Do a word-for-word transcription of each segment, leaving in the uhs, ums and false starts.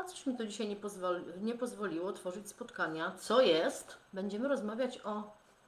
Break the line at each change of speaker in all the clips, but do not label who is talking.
A coś mi to dzisiaj nie, pozwoli, nie pozwoliło otworzyć spotkania. Co jest? Będziemy rozmawiać o...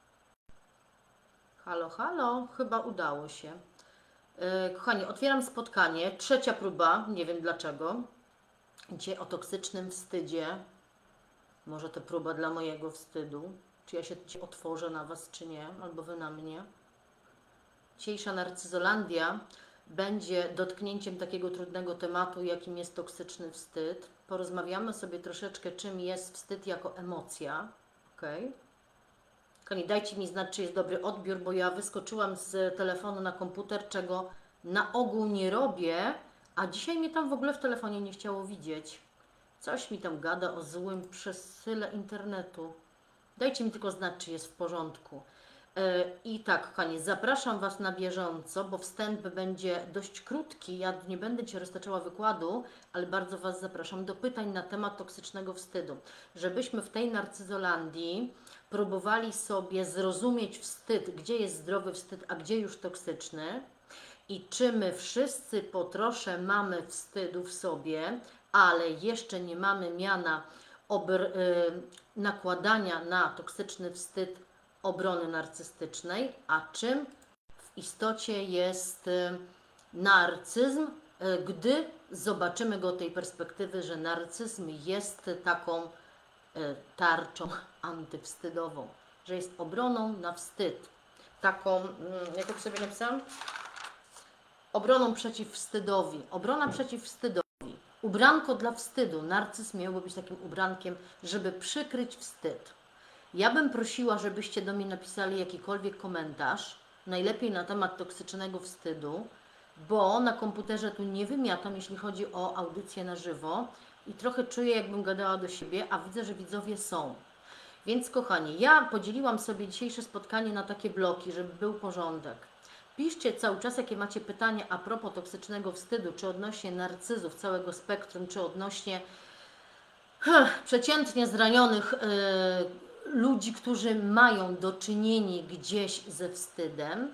Halo, halo, chyba udało się. Yy, kochani, otwieram spotkanie. Trzecia próba, nie wiem dlaczego. Dzisiaj o toksycznym wstydzie. Może to próba dla mojego wstydu. Czy ja się dzisiaj otworzę na Was, czy nie? Albo Wy na mnie. Dzisiejsza Narcyzolandia będzie dotknięciem takiego trudnego tematu, jakim jest toksyczny wstyd. Porozmawiamy sobie troszeczkę, czym jest wstyd jako emocja. Okay. Kochani, dajcie mi znać, czy jest dobry odbiór, bo ja wyskoczyłam z telefonu na komputer, czego na ogół nie robię, a dzisiaj mnie tam w ogóle w telefonie nie chciało widzieć. Coś mi tam gada o złym przesyle internetu. Dajcie mi tylko znać, czy jest w porządku. I tak, kochani, zapraszam Was na bieżąco, bo wstęp będzie dość krótki. Ja nie będę Cię roztaczała wykładu, ale bardzo Was zapraszam do pytań na temat toksycznego wstydu. Żebyśmy w tej Narcyzolandii próbowali sobie zrozumieć wstyd, gdzie jest zdrowy wstyd, a gdzie już toksyczny. I czy my wszyscy po trosze mamy wstydu w sobie, ale jeszcze nie mamy miana obr- nakładania na toksyczny wstyd obrony narcystycznej, a czym w istocie jest narcyzm, gdy zobaczymy go tej perspektywy, że narcyzm jest taką tarczą antywstydową, że jest obroną na wstyd, taką, jak to sobie napisałam? Obroną przeciw wstydowi, obrona przeciw wstydowi, ubranko dla wstydu. Narcyzm miałby być takim ubrankiem, żeby przykryć wstyd. Ja bym prosiła, żebyście do mnie napisali jakikolwiek komentarz, najlepiej na temat toksycznego wstydu, bo na komputerze tu nie wymiatam, jeśli chodzi o audycję na żywo i trochę czuję, jakbym gadała do siebie, a widzę, że widzowie są. Więc kochani, ja podzieliłam sobie dzisiejsze spotkanie na takie bloki, żeby był porządek. Piszcie cały czas, jakie macie pytania a propos toksycznego wstydu, czy odnośnie narcyzów, całego spektrum, czy odnośnie huh, przeciętnie zranionych yy, ludzi, którzy mają do czynienia gdzieś ze wstydem.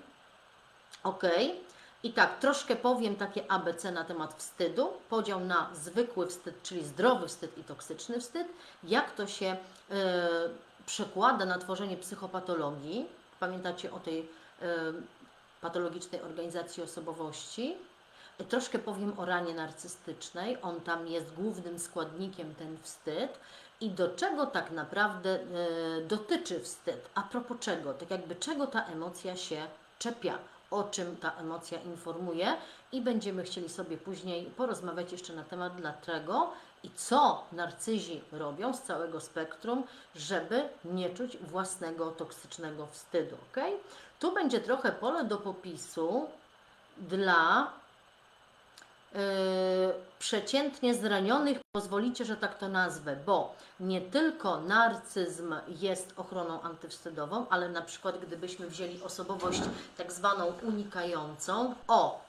Ok. I tak, troszkę powiem takie A B C na temat wstydu. Podział na zwykły wstyd, czyli zdrowy wstyd i toksyczny wstyd. Jak to się yy, przekłada na tworzenie psychopatologii. Pamiętacie o tej yy, patologicznej organizacji osobowości. Troszkę powiem o ranie narcystycznej. On tam jest głównym składnikiem, ten wstyd. I do czego tak naprawdę y, dotyczy wstyd? A propos czego? Tak jakby czego ta emocja się czepia? O czym ta emocja informuje? I będziemy chcieli sobie później porozmawiać jeszcze na temat dlaczego i co narcyzi robią z całego spektrum, żeby nie czuć własnego toksycznego wstydu. Okay? Tu będzie trochę pole do popisu dla Yy, przeciętnie zranionych, pozwolicie, że tak to nazwę, bo nie tylko narcyzm jest ochroną antywstydową, ale na przykład gdybyśmy wzięli osobowość tak zwaną unikającą, o,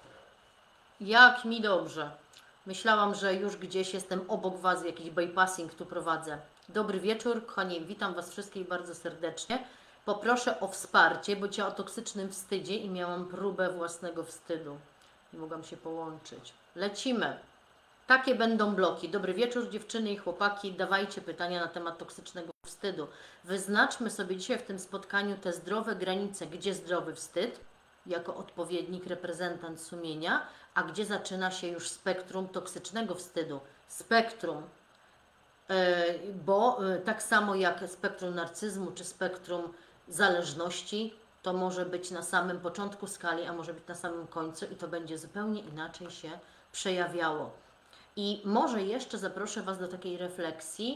jak mi dobrze, myślałam, że już gdzieś jestem obok Was, jakiś bypassing tu prowadzę. Dobry wieczór, kochani, witam Was wszystkich bardzo serdecznie. Poproszę o wsparcie, bo Cię o toksycznym wstydzie i miałam próbę własnego wstydu. Nie mogłam się połączyć. Lecimy. Takie będą bloki. Dobry wieczór dziewczyny i chłopaki. Dawajcie pytania na temat toksycznego wstydu. Wyznaczmy sobie dzisiaj w tym spotkaniu te zdrowe granice, gdzie zdrowy wstyd, jako odpowiednik, reprezentant sumienia, a gdzie zaczyna się już spektrum toksycznego wstydu. Spektrum. Yy, bo yy, tak samo jak spektrum narcyzmu, czy spektrum zależności, to może być na samym początku skali, a może być na samym końcu i to będzie zupełnie inaczej się przejawiało. I może jeszcze zaproszę Was do takiej refleksji,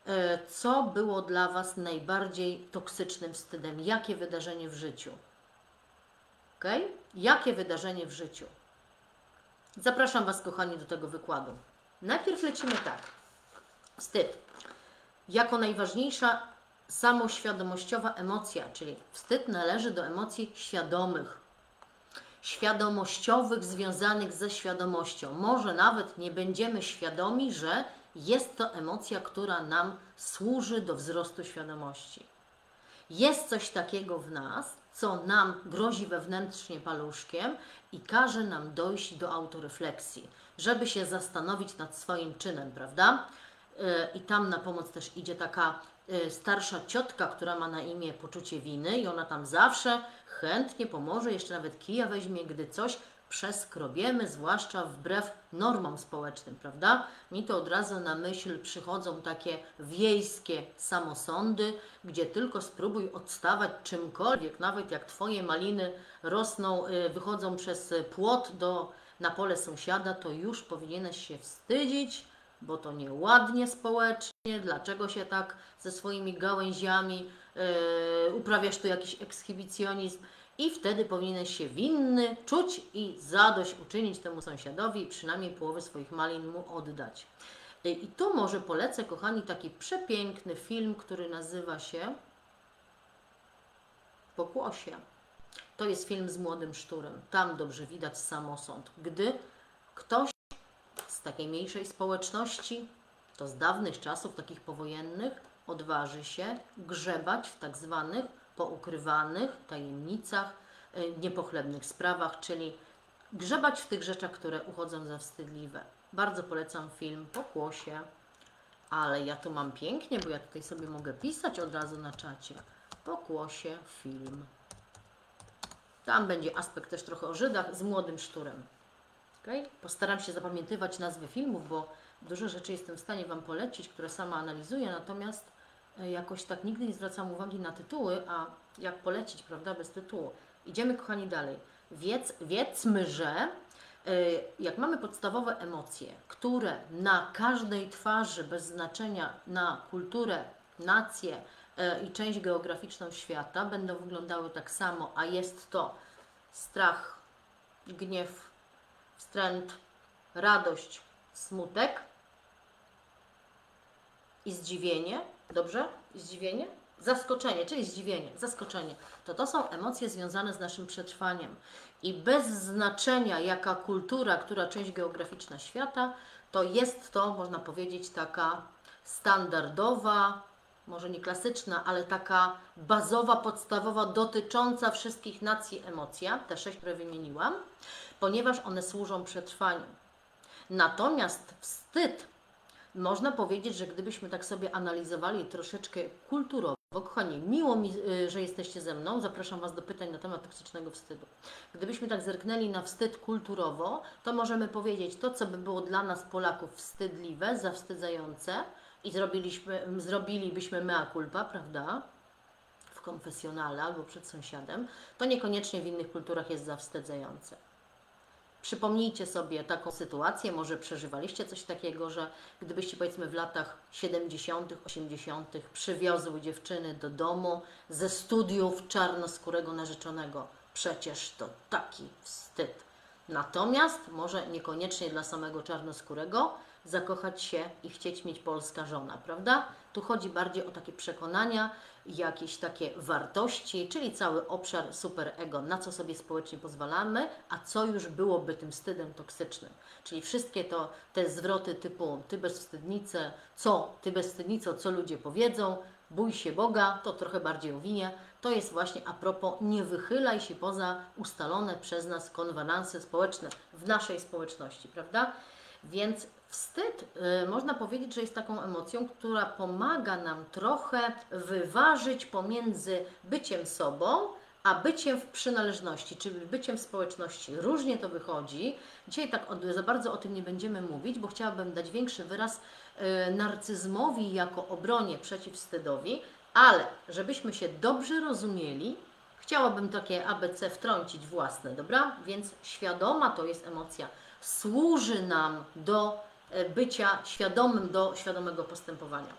co było dla Was najbardziej toksycznym wstydem, jakie wydarzenie w życiu. Ok? Jakie wydarzenie w życiu? Zapraszam Was, kochani, do tego wykładu. Najpierw lecimy tak. Wstyd. Jako najważniejsza samoświadomościowa emocja, czyli wstyd należy do emocji świadomych, świadomościowych, związanych ze świadomością. Może nawet nie będziemy świadomi, że jest to emocja, która nam służy do wzrostu świadomości. Jest coś takiego w nas, co nam grozi wewnętrznie paluszkiem i każe nam dojść do autorefleksji. żeby się zastanowić nad swoim czynem, prawda? I tam na pomoc też idzie taka starsza ciotka, która ma na imię poczucie winy i ona tam zawsze chętnie pomoże, jeszcze nawet kija weźmie, gdy coś przeskrobiemy, zwłaszcza wbrew normom społecznym, prawda? Mi to od razu na myśl przychodzą takie wiejskie samosądy, gdzie tylko spróbuj odstawać czymkolwiek, nawet jak Twoje maliny rosną, wychodzą przez płot do, na pole sąsiada, to już powinieneś się wstydzić, bo to nieładnie społecznie, dlaczego się tak ze swoimi gałęziami yy, uprawiasz tu jakiś ekshibicjonizm i wtedy powinieneś się winny czuć i zadośćuczynić temu sąsiadowi i przynajmniej połowę swoich malin mu oddać. Yy, I tu może polecę, kochani, taki przepiękny film, który nazywa się Pokłosie. To jest film z Młodym Szturem. Tam dobrze widać samosąd. Gdy ktoś z takiej mniejszej społeczności, to z dawnych czasów, takich powojennych, odważy się grzebać w tak zwanych poukrywanych tajemnicach, niepochlebnych sprawach, czyli grzebać w tych rzeczach, które uchodzą za wstydliwe. Bardzo polecam film Pokłosie, ale ja tu mam pięknie, bo ja tutaj sobie mogę pisać od razu na czacie. Pokłosie film. Tam będzie aspekt też trochę o Żydach z Młodym Szturem. Okay? Postaram się zapamiętywać nazwy filmów, bo dużo rzeczy jestem w stanie Wam polecić, które sama analizuję, natomiast jakoś tak nigdy nie zwracam uwagi na tytuły, a jak polecić, prawda, bez tytułu. Idziemy, kochani, dalej. Wiedz, wiedzmy, że jak mamy podstawowe emocje, które na każdej twarzy, bez znaczenia na kulturę, nację i część geograficzną świata, będą wyglądały tak samo, a jest to strach, gniew, wstręt, radość, smutek i zdziwienie, dobrze? Zdziwienie? Zaskoczenie, czyli zdziwienie, zaskoczenie. To to są emocje związane z naszym przetrwaniem. I bez znaczenia jaka kultura, która część geograficzna świata, to jest to, można powiedzieć, taka standardowa, może nie klasyczna, ale taka bazowa, podstawowa, dotycząca wszystkich nacji emocja, te sześć, które wymieniłam, ponieważ one służą przetrwaniu. Natomiast wstyd, można powiedzieć, że gdybyśmy tak sobie analizowali troszeczkę kulturowo, kochani, miło mi, że jesteście ze mną, zapraszam Was do pytań na temat toksycznego wstydu. Gdybyśmy tak zerknęli na wstyd kulturowo, to możemy powiedzieć to, co by było dla nas Polaków wstydliwe, zawstydzające i zrobiliśmy, zrobilibyśmy mea culpa, prawda, w konfesjonale albo przed sąsiadem, to niekoniecznie w innych kulturach jest zawstydzające. Przypomnijcie sobie taką sytuację, może przeżywaliście coś takiego, że gdybyście powiedzmy w latach siedemdziesiątych, osiemdziesiątych przywiozły dziewczyny do domu ze studiów czarnoskórego narzeczonego. Przecież to taki wstyd. Natomiast może niekoniecznie dla samego czarnoskórego zakochać się i chcieć mieć polska żona, prawda? Tu chodzi bardziej o takie przekonania, jakieś takie wartości, czyli cały obszar superego, na co sobie społecznie pozwalamy, a co już byłoby tym wstydem toksycznym. Czyli wszystkie to, te zwroty typu ty bezwstydnice, co, ty bezwstydnico, co ludzie powiedzą, bój się Boga, to trochę bardziej uwinie, to jest właśnie a propos nie wychylaj się poza ustalone przez nas konwenanse społeczne w naszej społeczności, prawda? Więc wstyd, y, można powiedzieć, że jest taką emocją, która pomaga nam trochę wyważyć pomiędzy byciem sobą, a byciem w przynależności, czyli byciem w społeczności. Różnie to wychodzi. Dzisiaj tak od, za bardzo o tym nie będziemy mówić, bo chciałabym dać większy wyraz y, narcyzmowi jako obronie przeciw wstydowi, ale żebyśmy się dobrze rozumieli, chciałabym takie A B C wtrącić własne, dobra? Więc świadoma to jest emocja. Służy nam do bycia świadomym, do świadomego postępowania.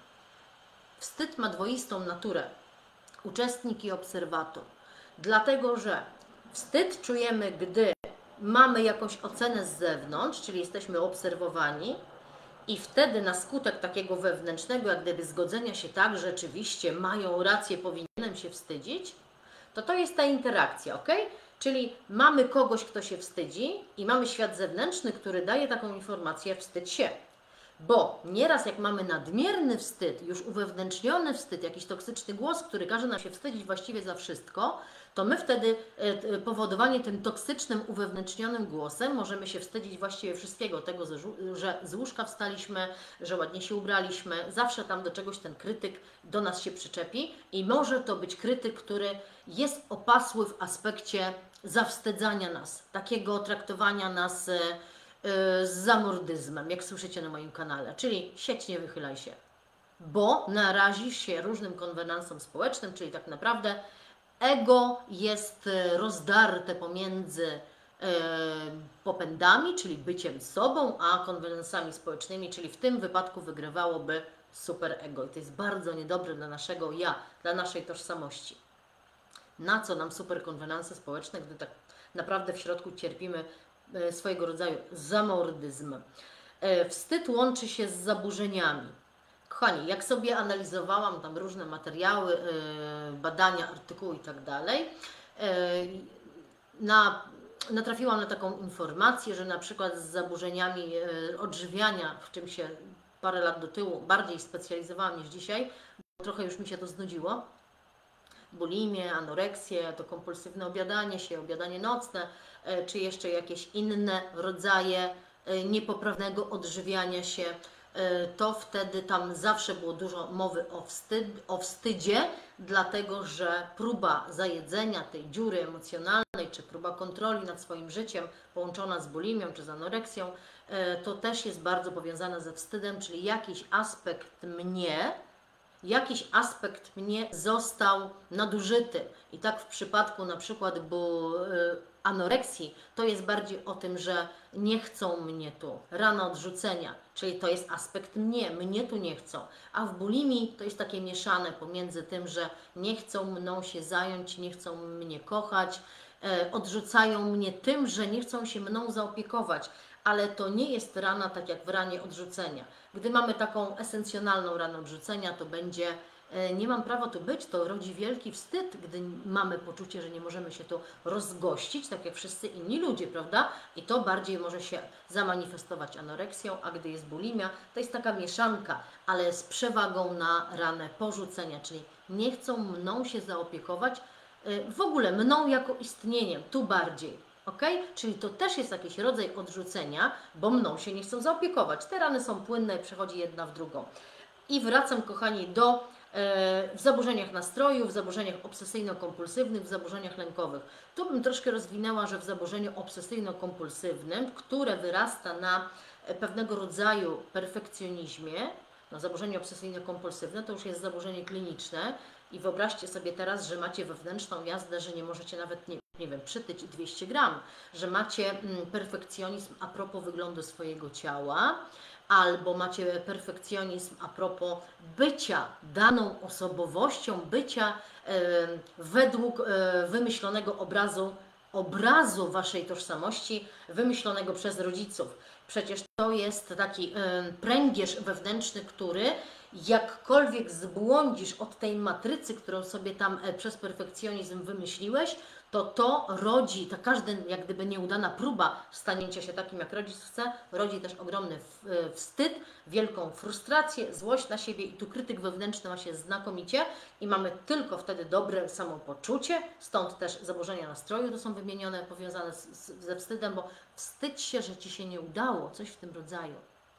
Wstyd ma dwoistą naturę, uczestnik i obserwator. Dlatego, że wstyd czujemy, gdy mamy jakąś ocenę z zewnątrz, czyli jesteśmy obserwowani i wtedy na skutek takiego wewnętrznego, jak gdyby zgodzenia się tak, że rzeczywiście mają rację, powinienem się wstydzić, to to jest ta interakcja, ok? Czyli mamy kogoś, kto się wstydzi i mamy świat zewnętrzny, który daje taką informację, wstydź się. Bo nieraz jak mamy nadmierny wstyd, już uwewnętrzniony wstyd, jakiś toksyczny głos, który każe nam się wstydzić właściwie za wszystko, to my wtedy e, powodowani tym toksycznym, uwewnętrznionym głosem możemy się wstydzić właściwie wszystkiego, tego, że z łóżka wstaliśmy, że ładnie się ubraliśmy, zawsze tam do czegoś ten krytyk do nas się przyczepi i może to być krytyk, który jest opasły w aspekcie zawstydzania nas, takiego traktowania nas e, z zamordyzmem, jak słyszycie na moim kanale, czyli sieć nie wychylaj się, bo narazisz się różnym konwenansom społecznym, czyli tak naprawdę ego jest rozdarte pomiędzy e, popędami, czyli byciem sobą, a konwenansami społecznymi, czyli w tym wypadku wygrywałoby super ego. I to jest bardzo niedobre dla naszego ja, dla naszej tożsamości. Na co nam super konwenanse społeczne, gdy tak naprawdę w środku cierpimy swojego rodzaju zamordyzm. Wstyd łączy się z zaburzeniami. Kochani, jak sobie analizowałam tam różne materiały, badania, artykuły i tak dalej, na, natrafiłam na taką informację, że na przykład z zaburzeniami odżywiania, w czym się parę lat do tyłu bardziej specjalizowałam niż dzisiaj, bo trochę już mi się to znudziło, bulimię, anoreksję, to kompulsywne obiadanie się, obiadanie nocne, czy jeszcze jakieś inne rodzaje niepoprawnego odżywiania się, to wtedy tam zawsze było dużo mowy o, wstyd, o wstydzie, dlatego że próba zajedzenia tej dziury emocjonalnej, czy próba kontroli nad swoim życiem połączona z bulimią, czy z anoreksją, to też jest bardzo powiązane ze wstydem, czyli jakiś aspekt mnie, jakiś aspekt mnie został nadużyty. I tak w przypadku na przykład bo, y, anoreksji, to jest bardziej o tym, że nie chcą mnie tu, rana odrzucenia, czyli to jest aspekt mnie, mnie tu nie chcą. A w bulimii to jest takie mieszane pomiędzy tym, że nie chcą mną się zająć, nie chcą mnie kochać, y, odrzucają mnie tym, że nie chcą się mną zaopiekować. Ale to nie jest rana tak jak w ranie odrzucenia. Gdy mamy taką esencjonalną ranę odrzucenia, to będzie e, nie mam prawa tu być, to rodzi wielki wstyd, gdy mamy poczucie, że nie możemy się tu rozgościć, tak jak wszyscy inni ludzie, prawda? I to bardziej może się zamanifestować anoreksją, a gdy jest bulimia, to jest taka mieszanka, ale z przewagą na ranę porzucenia, czyli nie chcą mną się zaopiekować, e, w ogóle mną jako istnieniem, tu bardziej. Ok? Czyli to też jest jakiś rodzaj odrzucenia, bo mną się nie chcą zaopiekować. Te rany są płynne i przechodzi jedna w drugą. I wracam, kochani, do e, w zaburzeniach nastroju, w zaburzeniach obsesyjno-kompulsywnych, w zaburzeniach lękowych. Tu bym troszkę rozwinęła, że w zaburzeniu obsesyjno-kompulsywnym, które wyrasta na pewnego rodzaju perfekcjonizmie, no zaburzenie obsesyjno-kompulsywne to już jest zaburzenie kliniczne i wyobraźcie sobie teraz, że macie wewnętrzną jazdę, że nie możecie nawet nie nie wiem, przytyć dwieście gram, że macie mm, perfekcjonizm a propos wyglądu swojego ciała, albo macie perfekcjonizm a propos bycia daną osobowością, bycia e, według e, wymyślonego obrazu, obrazu waszej tożsamości, wymyślonego przez rodziców. Przecież to jest taki e, pręgierz wewnętrzny, który jakkolwiek zbłądzisz od tej matrycy, którą sobie tam e, przez perfekcjonizm wymyśliłeś, to to rodzi, ta każda jak gdyby nieudana próba stanięcia się takim, jak rodzic chce, rodzi też ogromny wstyd, wielką frustrację, złość na siebie i tu krytyk wewnętrzny ma się znakomicie i mamy tylko wtedy dobre samopoczucie, stąd też zaburzenia nastroju to są wymienione, powiązane z, z, ze wstydem, bo wstydź się, że Ci się nie udało, coś w tym rodzaju.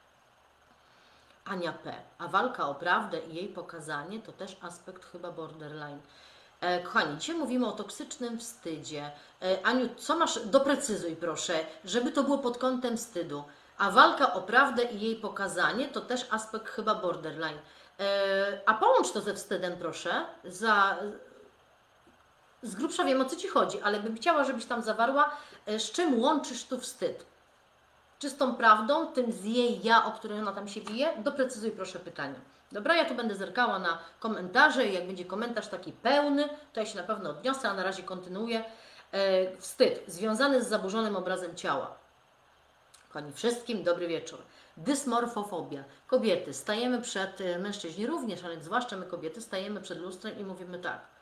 Ania P. A walka o prawdę i jej pokazanie to też aspekt chyba borderline. Kochani, dzisiaj mówimy o toksycznym wstydzie. Aniu, co masz? Doprecyzuj proszę, żeby to było pod kątem wstydu. A walka o prawdę i jej pokazanie to też aspekt chyba borderline. A połącz to ze wstydem proszę. Za... Z grubsza wiem, o co Ci chodzi, ale bym chciała, żebyś tam zawarła, z czym łączysz tu wstyd. Czy z tą prawdą, tym z jej ja, o której ona tam się bije? Doprecyzuj proszę pytanie. Dobra, ja tu będę zerkała na komentarze i jak będzie komentarz taki pełny, to ja się na pewno odniosę, a na razie kontynuuję. E, wstyd związany z zaburzonym obrazem ciała. Kochani, wszystkim dobry wieczór. Dysmorfofobia. Kobiety, stajemy przed, mężczyźni również, ale zwłaszcza my kobiety, stajemy przed lustrem i mówimy tak.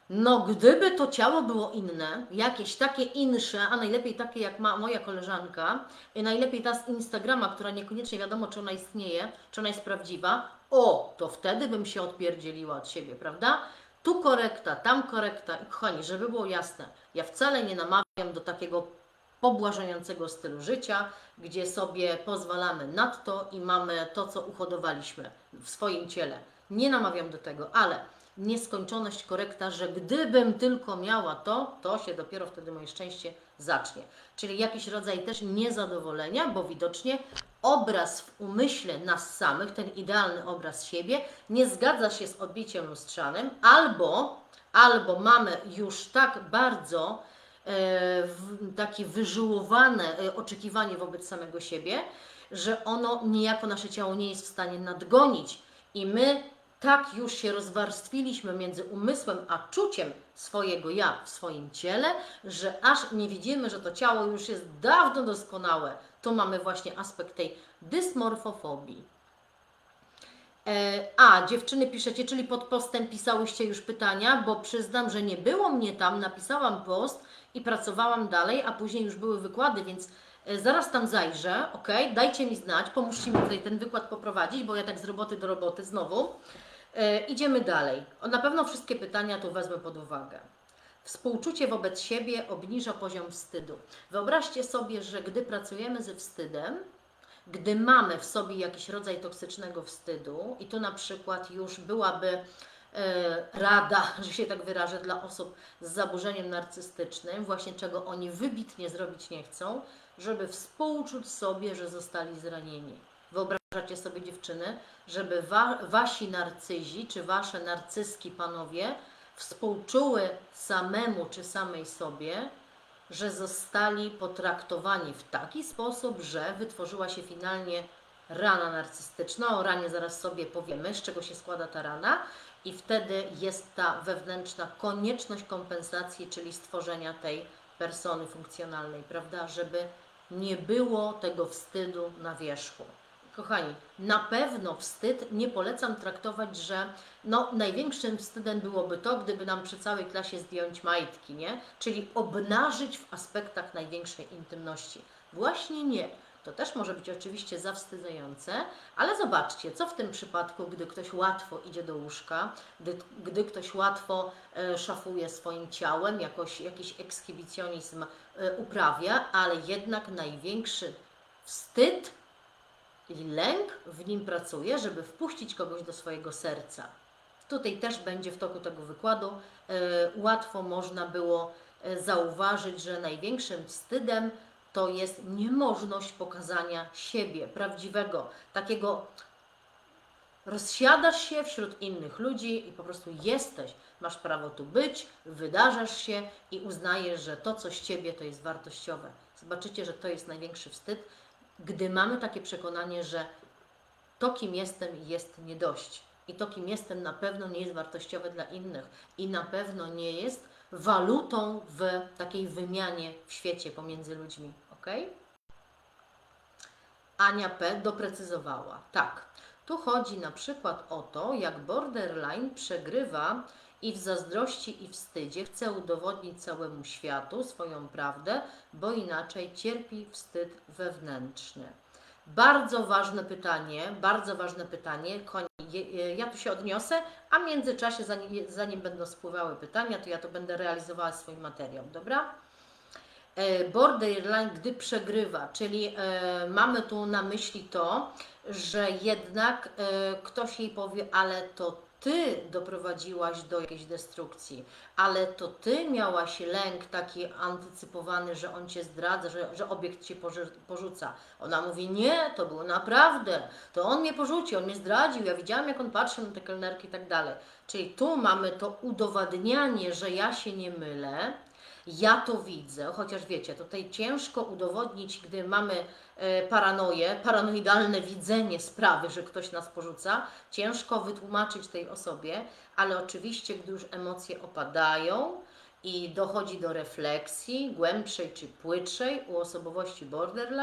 No, gdyby to ciało było inne, jakieś takie insze, a najlepiej takie jak ma moja koleżanka, i najlepiej ta z Instagrama, która niekoniecznie wiadomo, czy ona istnieje, czy ona jest prawdziwa, o, to wtedy bym się odpierdzieliła od siebie, prawda? Tu korekta, tam korekta. I kochani, żeby było jasne, ja wcale nie namawiam do takiego pobłażającego stylu życia, gdzie sobie pozwalamy nadto i mamy to, co uhodowaliśmy w swoim ciele. Nie namawiam do tego, ale nieskończoność korekta, że gdybym tylko miała to, to się dopiero wtedy moje szczęście zacznie. Czyli jakiś rodzaj też niezadowolenia, bo widocznie obraz w umyśle nas samych, ten idealny obraz siebie, nie zgadza się z odbiciem lustrzanym, albo, albo mamy już tak bardzo e, takie wyżyłowane e, oczekiwanie wobec samego siebie, że ono niejako nasze ciało nie jest w stanie nadgonić i my tak już się rozwarstwiliśmy między umysłem a czuciem swojego ja w swoim ciele, że aż nie widzimy, że to ciało już jest dawno doskonałe. Tu mamy właśnie aspekt tej dysmorfofobii. E, a, dziewczyny piszecie, czyli pod postem pisałyście już pytania, bo przyznam, że nie było mnie tam, napisałam post i pracowałam dalej, a później już były wykłady, więc zaraz tam zajrzę, ok? Dajcie mi znać, pomóżcie mi tutaj ten wykład poprowadzić, bo ja tak z roboty do roboty znowu. E, idziemy dalej. O, na pewno wszystkie pytania tu wezmę pod uwagę. Współczucie wobec siebie obniża poziom wstydu. Wyobraźcie sobie, że gdy pracujemy ze wstydem, gdy mamy w sobie jakiś rodzaj toksycznego wstydu, i tu na przykład już byłaby e, rada, że się tak wyrażę, dla osób z zaburzeniem narcystycznym, właśnie czego oni wybitnie zrobić nie chcą, żeby współczuć sobie, że zostali zranieni. Wyobrażacie sobie, dziewczyny, żeby wa wasi narcyzi, czy wasze narcyzki panowie współczuły samemu czy samej sobie, że zostali potraktowani w taki sposób, że wytworzyła się finalnie rana narcystyczna. O ranie zaraz sobie powiemy, z czego się składa ta rana, i wtedy jest ta wewnętrzna konieczność kompensacji, czyli stworzenia tej persony funkcjonalnej, prawda, żeby nie było tego wstydu na wierzchu. Kochani, na pewno wstyd nie polecam traktować, że no, największym wstydem byłoby to, gdyby nam przy całej klasie zdjąć majtki, nie? Czyli obnażyć w aspektach największej intymności. Właśnie nie. To też może być oczywiście zawstydzające, ale zobaczcie, co w tym przypadku, gdy ktoś łatwo idzie do łóżka, gdy, gdy ktoś łatwo e, szafuje swoim ciałem, jakoś, jakiś ekshibicjonizm e, uprawia, ale jednak największy wstyd i lęk w nim pracuje, żeby wpuścić kogoś do swojego serca. Tutaj też będzie w toku tego wykładu e, łatwo można było e, zauważyć, że największym wstydem to jest niemożność pokazania siebie, prawdziwego, takiego rozsiadasz się wśród innych ludzi i po prostu jesteś, masz prawo tu być, wydarzasz się i uznajesz, że to, co z Ciebie, to jest wartościowe. Zobaczycie, że to jest największy wstyd, gdy mamy takie przekonanie, że to, kim jestem, jest nie dość. I to, kim jestem, na pewno nie jest wartościowe dla innych. I na pewno nie jest walutą w takiej wymianie w świecie pomiędzy ludźmi. Ok? Ania P. doprecyzowała. Tak, tu chodzi na przykład o to, jak borderline przegrywa i w zazdrości i wstydzie chce udowodnić całemu światu swoją prawdę, bo inaczej cierpi wstyd wewnętrzny. Bardzo ważne pytanie, bardzo ważne pytanie. Ja tu się odniosę, a w międzyczasie, zanim, zanim będą spływały pytania, to ja to będę realizowała swój materiał, dobra? Borderline, gdy przegrywa, czyli e, mamy tu na myśli to, że jednak e, ktoś jej powie, ale to Ty doprowadziłaś do jakiejś destrukcji, ale to Ty miałaś lęk taki antycypowany, że on Cię zdradza, że, że obiekt Cię porzuca. Ona mówi, nie, to było naprawdę, to on mnie porzucił, on mnie zdradził, ja widziałam, jak on patrzył na te kelnerki i tak dalej. Czyli tu mamy to udowadnianie, że ja się nie mylę, ja to widzę, chociaż wiecie, tutaj ciężko udowodnić, gdy mamy paranoję, paranoidalne widzenie sprawy, że ktoś nas porzuca, ciężko wytłumaczyć tej osobie, ale oczywiście, gdy już emocje opadają i dochodzi do refleksji głębszej czy płytszej u osobowości borderline,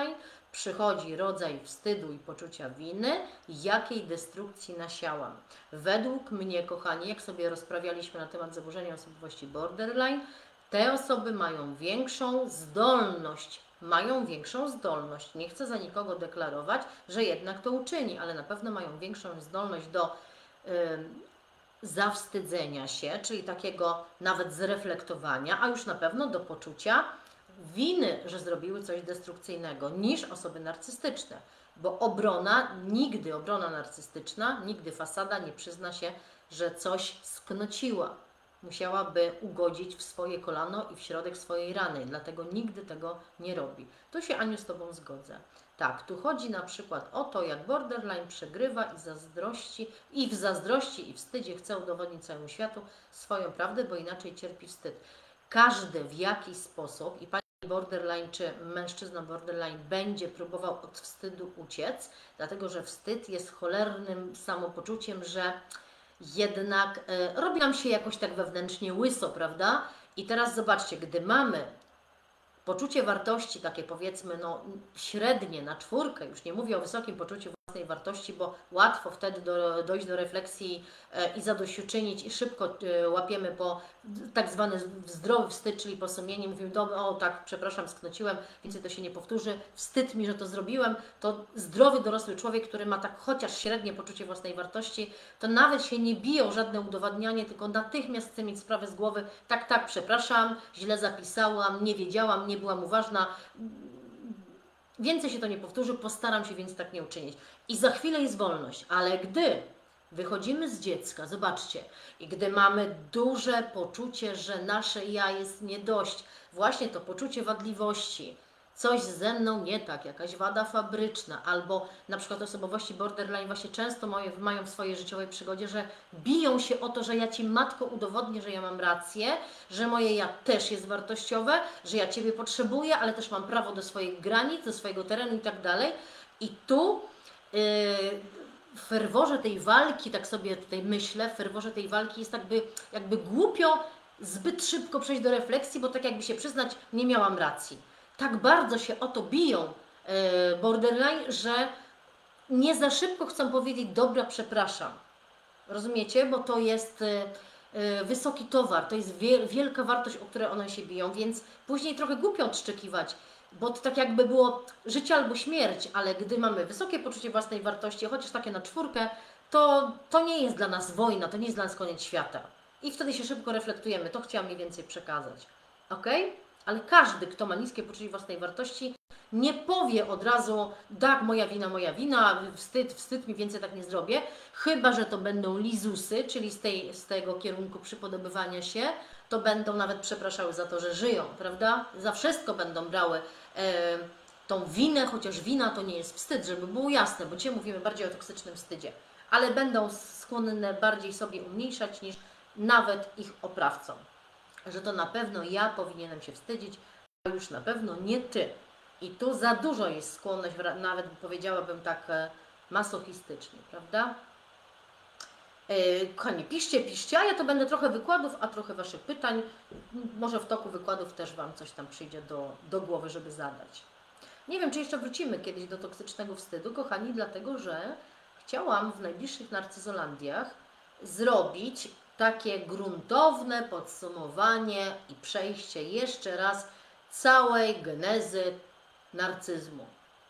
przychodzi rodzaj wstydu i poczucia winy, jakiej destrukcji nasiałam. Według mnie, kochani, jak sobie rozprawialiśmy na temat zaburzenia osobowości borderline, te osoby mają większą zdolność, mają większą zdolność, nie chcę za nikogo deklarować, że jednak to uczyni, ale na pewno mają większą zdolność do yy, zawstydzenia się, czyli takiego nawet zreflektowania, a już na pewno do poczucia winy, że zrobiły coś destrukcyjnego, niż osoby narcystyczne. Bo obrona, nigdy obrona narcystyczna, nigdy fasada nie przyzna się, że coś sknociła. Musiałaby ugodzić w swoje kolano i w środek swojej rany, dlatego nigdy tego nie robi. Tu się, Aniu, z Tobą zgodzę. Tak, tu chodzi na przykład o to, jak borderline przegrywa i zazdrości, i w zazdrości i wstydzie chce udowodnić całemu światu swoją prawdę, bo inaczej cierpi wstyd. Każdy w jakiś sposób, i pani borderline czy mężczyzna borderline będzie próbował od wstydu uciec, dlatego że wstyd jest cholernym samopoczuciem, że jednak e, robi nam się jakoś tak wewnętrznie łyso, prawda? I teraz zobaczcie, gdy mamy poczucie wartości, takie powiedzmy no, średnie na czwórkę, już nie mówię o wysokim poczuciu własnej wartości, bo łatwo wtedy do, dojść do refleksji e, i zadośćuczynić i szybko e, łapiemy po tak zwany zdrowy wstyd, czyli po sumieniu, mówimy, o tak, przepraszam, sknociłem, więcej to się nie powtórzy, wstyd mi, że to zrobiłem. To zdrowy, dorosły człowiek, który ma tak chociaż średnie poczucie własnej wartości, to nawet się nie bije o żadne udowadnianie, tylko natychmiast chce mieć sprawę z głowy, tak, tak, przepraszam, źle zapisałam, nie wiedziałam, nie byłam uważna, więcej się to nie powtórzy, postaram się więc tak nie uczynić. I za chwilę jest wolność, ale gdy wychodzimy z dziecka, zobaczcie, i gdy mamy duże poczucie, że nasze ja jest nie dość, właśnie to poczucie wadliwości, coś ze mną nie tak, jakaś wada fabryczna, albo na przykład osobowości borderline właśnie często mają, mają w swojej życiowej przygodzie, że biją się o to, że ja Ci, matko, udowodnię, że ja mam rację, że moje ja też jest wartościowe, że ja Ciebie potrzebuję, ale też mam prawo do swoich granic, do swojego terenu i tak dalej. I tu yy, w ferworze tej walki, tak sobie tutaj myślę, w ferworze tej walki jest jakby, jakby głupio zbyt szybko przejść do refleksji, bo tak jakby się przyznać, nie miałam racji. Tak bardzo się o to biją yy, borderline, że nie za szybko chcą powiedzieć, dobra, przepraszam. Rozumiecie? Bo to jest yy, yy, wysoki towar, to jest wie, wielka wartość, o którą one się biją, więc później trochę głupio odszczekiwać, bo to tak jakby było życie albo śmierć, ale gdy mamy wysokie poczucie własnej wartości, chociaż takie na czwórkę, to, to nie jest dla nas wojna, to nie jest dla nas koniec świata. I wtedy się szybko reflektujemy, to chciałam mniej więcej przekazać. Ok? Ale każdy, kto ma niskie poczucie własnej wartości, nie powie od razu, tak, moja wina, moja wina, wstyd, wstyd mi, więcej tak nie zrobię, chyba że to będą lizusy, czyli z, tej, z tego kierunku przypodobywania się, to będą nawet przepraszały za to, że żyją, prawda? Za wszystko będą brały e, tą winę, chociaż wina to nie jest wstyd, żeby było jasne, bo dzisiaj mówimy bardziej o toksycznym wstydzie, ale będą skłonne bardziej sobie umniejszać niż nawet ich oprawcom. Że to na pewno ja powinienem się wstydzić, a już na pewno nie Ty. I tu za dużo jest skłonność, nawet powiedziałabym tak masochistycznie, prawda? Yy, kochani, piszcie, piszcie, a ja to będę trochę wykładów, a trochę Waszych pytań. Może w toku wykładów też Wam coś tam przyjdzie do, do głowy, żeby zadać. Nie wiem, czy jeszcze wrócimy kiedyś do toksycznego wstydu, kochani, dlatego że chciałam w najbliższych Narcyzolandiach zrobić takie gruntowne podsumowanie i przejście jeszcze raz całej genezy narcyzmu.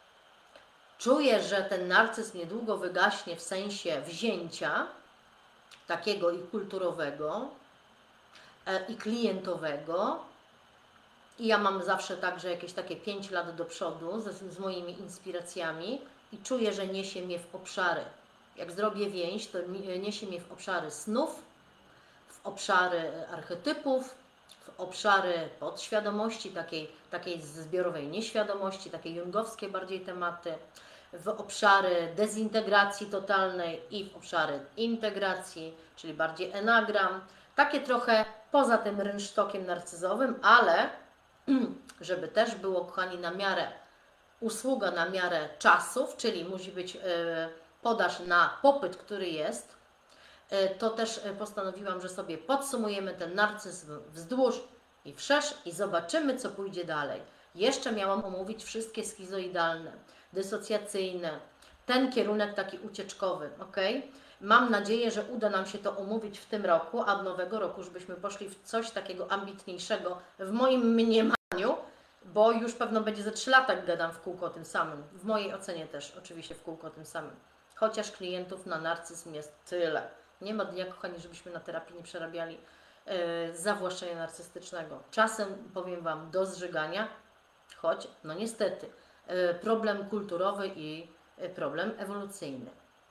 Czuję, że ten narcyzm niedługo wygaśnie w sensie wzięcia takiego i kulturowego, e, i klientowego. I ja mam zawsze także jakieś takie pięć lat do przodu z, z moimi inspiracjami i czuję, że niesie mnie w obszary. Jak zrobię więź, to niesie mnie w obszary snów, w obszary archetypów, w obszary podświadomości, takiej, takiej zbiorowej nieświadomości, takie jungowskie bardziej tematy, w obszary dezintegracji totalnej i w obszary integracji, czyli bardziej enagram. Takie trochę poza tym rynsztokiem narcyzowym, ale żeby też było, kochani, na miarę usługa, na miarę czasów, czyli musi być podaż na popyt, który jest, to też postanowiłam, że sobie podsumujemy ten narcyzm wzdłuż i wszerz i zobaczymy, co pójdzie dalej. Jeszcze miałam omówić wszystkie schizoidalne, dysocjacyjne, ten kierunek taki ucieczkowy, ok? Mam nadzieję, że uda nam się to omówić w tym roku, a od nowego roku już byśmy poszli w coś takiego ambitniejszego w moim mniemaniu, bo już pewno będzie ze trzy lata gadam w kółko o tym samym. W mojej ocenie też oczywiście w kółko o tym samym. Chociaż klientów na narcyzm jest tyle. Nie ma dnia, kochani, żebyśmy na terapii nie przerabiali yy, zawłaszczenia narcystycznego. Czasem, powiem Wam, do zżygania, choć, no niestety, yy, problem kulturowy i yy, problem ewolucyjny.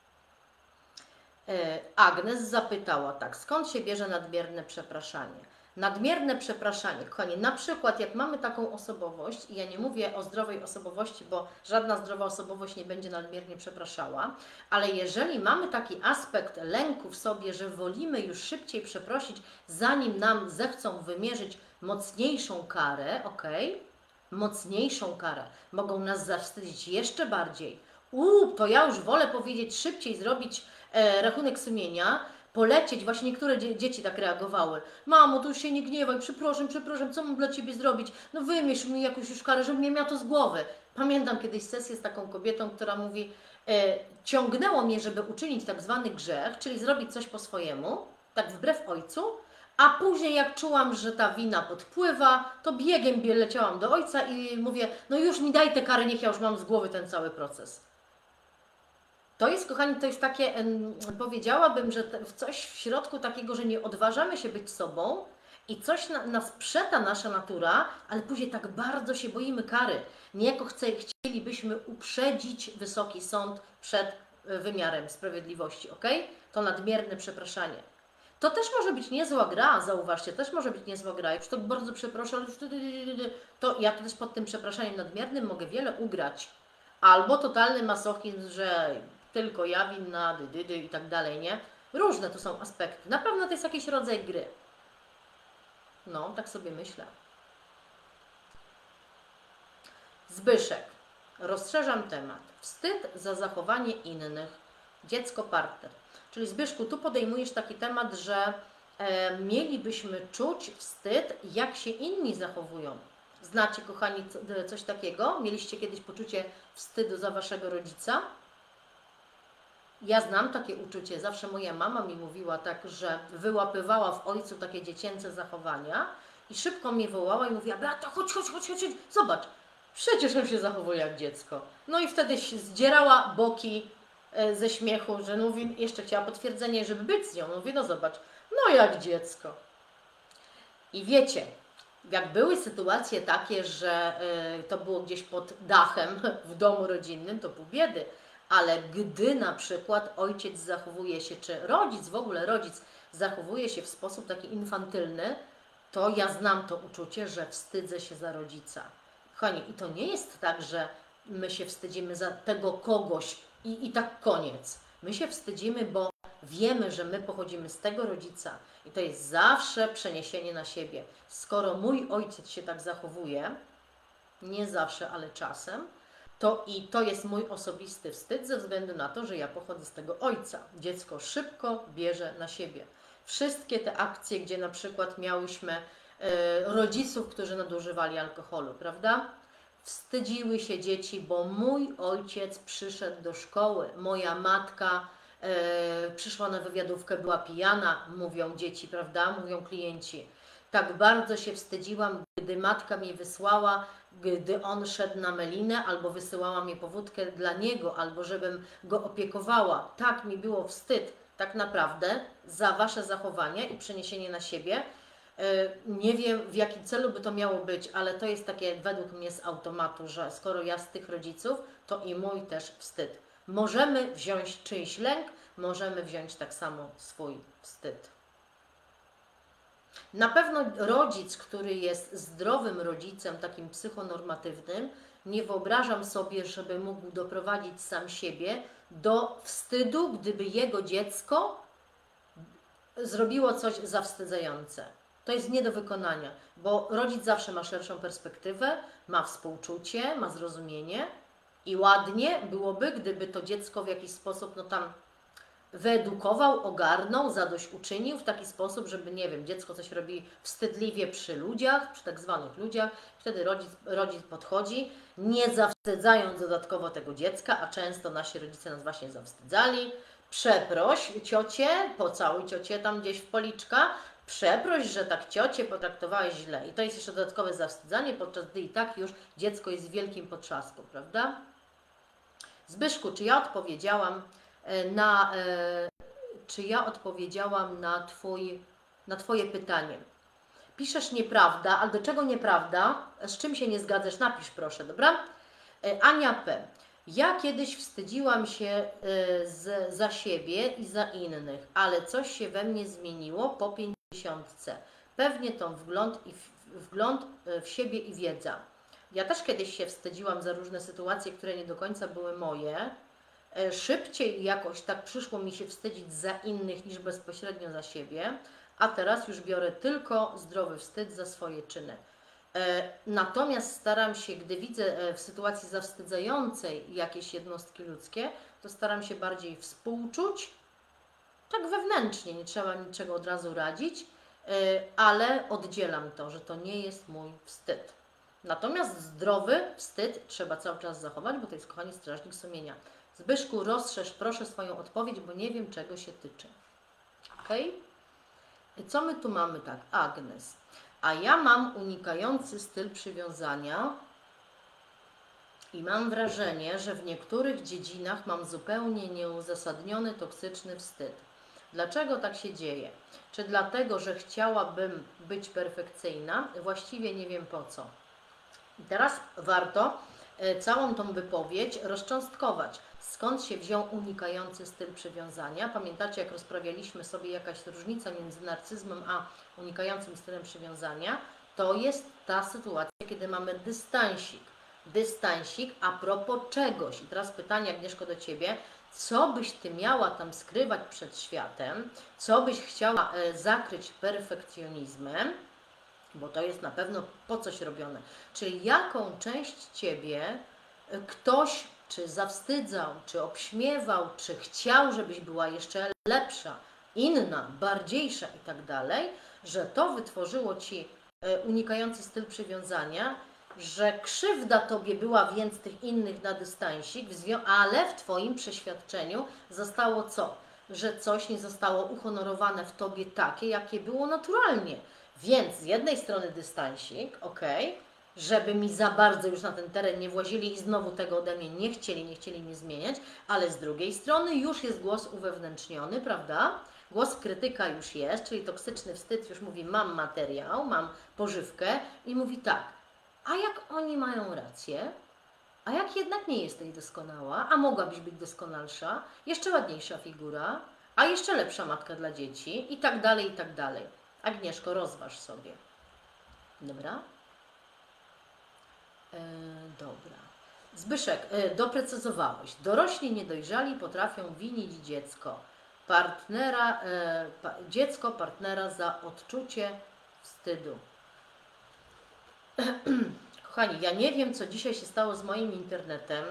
Yy, Agnes zapytała tak, skąd się bierze nadmierne przepraszanie? Nadmierne przepraszanie, kochani, na przykład jak mamy taką osobowość, i ja nie mówię o zdrowej osobowości, bo żadna zdrowa osobowość nie będzie nadmiernie przepraszała, ale jeżeli mamy taki aspekt lęku w sobie, że wolimy już szybciej przeprosić, zanim nam zechcą wymierzyć mocniejszą karę, ok? Mocniejszą karę, mogą nas zawstydzić jeszcze bardziej. Uuu, to ja już wolę powiedzieć szybciej, zrobić e, rachunek sumienia, polecieć, właśnie niektóre dzie dzieci tak reagowały. Mamo, to już się nie gniewaj, przepraszam, przepraszam, co mam dla Ciebie zrobić? No wymyśl mi jakąś już karę, żebym nie miała to z głowy. Pamiętam kiedyś sesję z taką kobietą, która mówi, e, ciągnęło mnie, żeby uczynić tak zwany grzech, czyli zrobić coś po swojemu, tak wbrew ojcu, a później jak czułam, że ta wina podpływa, to biegiem leciałam do ojca i mówię, no już mi daj tę karę, niech ja już mam z głowy ten cały proces. To jest, kochani, to jest takie, powiedziałabym, że coś w środku takiego, że nie odważamy się być sobą i coś na, nas przeta nasza natura, ale później tak bardzo się boimy kary. Niejako chce, chcielibyśmy uprzedzić wysoki sąd przed wymiarem sprawiedliwości, ok? To nadmierne przepraszanie. To też może być niezła gra, zauważcie, też może być niezła gra. Już to bardzo przepraszam, ale już to ja też pod tym przepraszaniem nadmiernym mogę wiele ugrać. Albo totalny masochizm, że tylko ja winna, dydydy i tak dalej, nie? Różne to są aspekty. Na pewno to jest jakiś rodzaj gry. No, tak sobie myślę. Zbyszek. Rozszerzam temat. Wstyd za zachowanie innych. Dziecko partner. Czyli Zbyszku, tu podejmujesz taki temat, że e, mielibyśmy czuć wstyd, jak się inni zachowują. Znacie, kochani, coś takiego? Mieliście kiedyś poczucie wstydu za waszego rodzica? Ja znam takie uczucie. Zawsze moja mama mi mówiła tak, że wyłapywała w ojcu takie dziecięce zachowania i szybko mnie wołała i mówiła, Beata, chodź, chodź, chodź, chodź, zobacz, przecież on się zachowuje jak dziecko. No i wtedy zdzierała boki ze śmiechu, że no, mówi, jeszcze chciała potwierdzenie, żeby być z nią. Mówi, no zobacz, no jak dziecko. I wiecie, jak były sytuacje takie, że y, to było gdzieś pod dachem w domu rodzinnym, to pół biedy. Ale gdy na przykład ojciec zachowuje się, czy rodzic, w ogóle rodzic zachowuje się w sposób taki infantylny, to ja znam to uczucie, że wstydzę się za rodzica. Kochani, i to nie jest tak, że my się wstydzimy za tego kogoś i, i tak koniec. My się wstydzimy, bo wiemy, że my pochodzimy z tego rodzica i to jest zawsze przeniesienie na siebie. Skoro mój ojciec się tak zachowuje, nie zawsze, ale czasem, to i to jest mój osobisty wstyd ze względu na to, że ja pochodzę z tego ojca. Dziecko szybko bierze na siebie. Wszystkie te akcje, gdzie na przykład miałyśmy e, rodziców, którzy nadużywali alkoholu, prawda? Wstydziły się dzieci, bo mój ojciec przyszedł do szkoły, moja matka e, przyszła na wywiadówkę, była pijana, mówią dzieci, prawda? Mówią klienci. Tak bardzo się wstydziłam, gdy matka mnie wysłała, gdy on szedł na melinę, albo wysyłała mnie powódkę dla niego, albo żebym go opiekowała. Tak mi było wstyd, tak naprawdę, za wasze zachowanie i przeniesienie na siebie. Nie wiem, w jakim celu by to miało być, ale to jest takie według mnie z automatu, że skoro ja z tych rodziców, to i mój też wstyd. Możemy wziąć czyjś lęk, możemy wziąć tak samo swój wstyd. Na pewno rodzic, który jest zdrowym rodzicem, takim psychonormatywnym, nie wyobrażam sobie, żeby mógł doprowadzić sam siebie do wstydu, gdyby jego dziecko zrobiło coś zawstydzające. To jest nie do wykonania, bo rodzic zawsze ma szerszą perspektywę, ma współczucie, ma zrozumienie i ładnie byłoby, gdyby to dziecko w jakiś sposób, no tam, wyedukował, ogarnął, zadośćuczynił w taki sposób, żeby, nie wiem, dziecko coś robi wstydliwie przy ludziach, przy tak zwanych ludziach, wtedy rodzic, rodzic podchodzi, nie zawstydzając dodatkowo tego dziecka, a często nasi rodzice nas właśnie zawstydzali. Przeproś ciocię, pocałuj ciocię tam gdzieś w policzka, przeproś, że tak ciocię potraktowałeś źle. I to jest jeszcze dodatkowe zawstydzanie, podczas gdy i tak już dziecko jest w wielkim potrzasku, prawda? Zbyszku, czy ja odpowiedziałam na, czy ja odpowiedziałam na, twój, na Twoje pytanie? Piszesz nieprawda, ale do czego nieprawda? Z czym się nie zgadzasz? Napisz proszę, dobra? Ania P. Ja kiedyś wstydziłam się z, za siebie i za innych, ale coś się we mnie zmieniło po pięćdziesiątce. Pewnie to wgląd, i wgląd w siebie i wiedza. Ja też kiedyś się wstydziłam za różne sytuacje, które nie do końca były moje. Szybciej jakoś tak przyszło mi się wstydzić za innych niż bezpośrednio za siebie, a teraz już biorę tylko zdrowy wstyd za swoje czyny. Natomiast staram się, gdy widzę w sytuacji zawstydzającej jakieś jednostki ludzkie, to staram się bardziej współczuć, tak wewnętrznie, nie trzeba niczego od razu radzić, ale oddzielam to, że to nie jest mój wstyd. Natomiast zdrowy wstyd trzeba cały czas zachować, bo to jest, kochani, strażnik sumienia. Zbyszku, rozszerz proszę swoją odpowiedź, bo nie wiem, czego się tyczy. Ok? Co my tu mamy? Tak, Agnes. A ja mam unikający styl przywiązania i mam wrażenie, że w niektórych dziedzinach mam zupełnie nieuzasadniony, toksyczny wstyd. Dlaczego tak się dzieje? Czy dlatego, że chciałabym być perfekcyjna? Właściwie nie wiem po co. I teraz warto całą tą wypowiedź rozcząstkować. Skąd się wziął unikający styl przywiązania? Pamiętacie, jak rozprawialiśmy sobie jakaś różnica między narcyzmem a unikającym stylem przywiązania? To jest ta sytuacja, kiedy mamy dystansik. Dystansik a propos czegoś. I teraz pytanie, Agnieszko, do Ciebie. Co byś Ty miała tam skrywać przed światem? Co byś chciała zakryć perfekcjonizmem? Bo to jest na pewno po coś robione. Czyli jaką część Ciebie ktoś czy zawstydzał, czy obśmiewał, czy chciał, żebyś była jeszcze lepsza, inna, bardziejsza i tak dalej, że to wytworzyło Ci unikający styl przywiązania, że krzywda Tobie była więc tych innych na dystansik, ale w Twoim przeświadczeniu zostało co? Że coś nie zostało uhonorowane w Tobie takie, jakie było naturalnie. Więc z jednej strony dystansik, ok, żeby mi za bardzo już na ten teren nie włazili i znowu tego ode mnie nie chcieli, nie chcieli mnie zmieniać, ale z drugiej strony już jest głos uwewnętrzniony, prawda? Głos krytyka już jest, czyli toksyczny wstyd już mówi, mam materiał, mam pożywkę i mówi tak, a jak oni mają rację, a jak jednak nie jesteś doskonała, a mogłabyś być doskonalsza, jeszcze ładniejsza figura, a jeszcze lepsza matka dla dzieci i tak dalej, i tak dalej. Agnieszko, rozważ sobie. Dobra? E, dobra. Zbyszek, e, doprecyzowałeś. Dorośli niedojrzali potrafią winić dziecko. Partnera, e, pa, dziecko partnera za odczucie wstydu. Kochani, ja nie wiem, co dzisiaj się stało z moim internetem.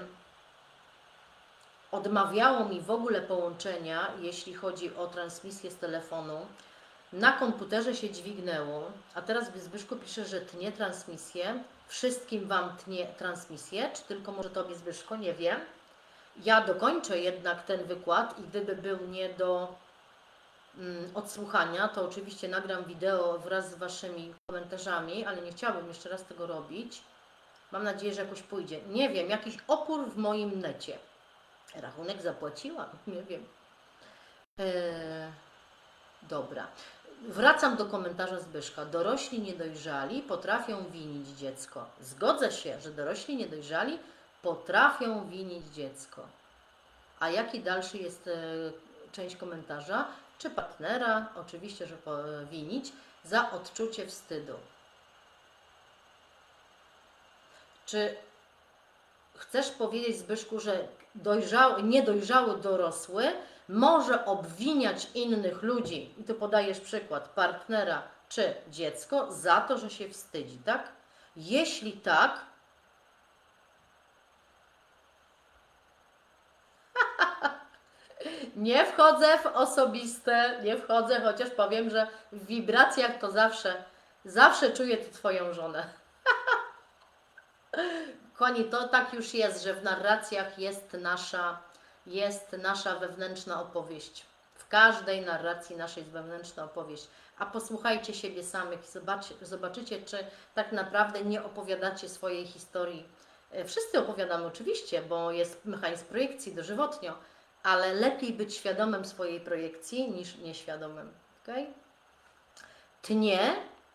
Odmawiało mi w ogóle połączenia, jeśli chodzi o transmisję z telefonu. Na komputerze się dźwignęło, a teraz Zbyszku pisze, że tnie transmisję. Wszystkim Wam tnie transmisję, czy tylko może Tobie, Zbyszko, nie wiem. Ja dokończę jednak ten wykład i gdyby był nie do mm, odsłuchania, to oczywiście nagram wideo wraz z Waszymi komentarzami, ale nie chciałabym jeszcze raz tego robić. Mam nadzieję, że jakoś pójdzie. Nie wiem, jakiś opór w moim necie. Rachunek zapłaciłam, nie wiem. Eee, dobra. Wracam do komentarza Zbyszka. Dorośli niedojrzali potrafią winić dziecko. Zgodzę się, że dorośli niedojrzali potrafią winić dziecko. A jaki dalszy jest e, część komentarza? Czy partnera, oczywiście, że po, winić, za odczucie wstydu. Czy chcesz powiedzieć, Zbyszku, że dojrzały, niedojrzały dorosły może obwiniać innych ludzi, i tu podajesz przykład partnera czy dziecko, za to, że się wstydzi, tak? Jeśli tak, Nie wchodzę w osobiste, nie wchodzę, chociaż powiem, że w wibracjach to zawsze, zawsze czuję tu Twoją żonę. Kochani, to tak już jest, że w narracjach jest nasza, jest nasza wewnętrzna opowieść. W każdej narracji naszej jest wewnętrzna opowieść. A posłuchajcie siebie samych i zobaczy, zobaczycie, czy tak naprawdę nie opowiadacie swojej historii. Wszyscy opowiadamy oczywiście, bo jest mechanizm projekcji dożywotnio, ale lepiej być świadomym swojej projekcji niż nieświadomym. Okay? Tnie.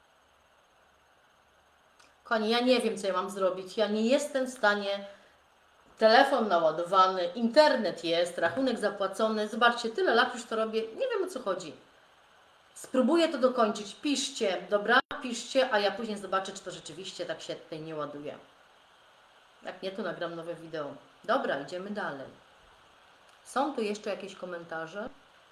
Kochani, ja nie wiem, co ja mam zrobić. Ja nie jestem w stanie. Telefon naładowany, internet jest, rachunek zapłacony. Zobaczcie, tyle lat już to robię. Nie wiem, o co chodzi. Spróbuję to dokończyć. Piszcie, dobra? Piszcie, a ja później zobaczę, czy to rzeczywiście tak się tutaj nie ładuje. Jak nie, to nagram nowe wideo. Dobra, idziemy dalej. Są tu jeszcze jakieś komentarze?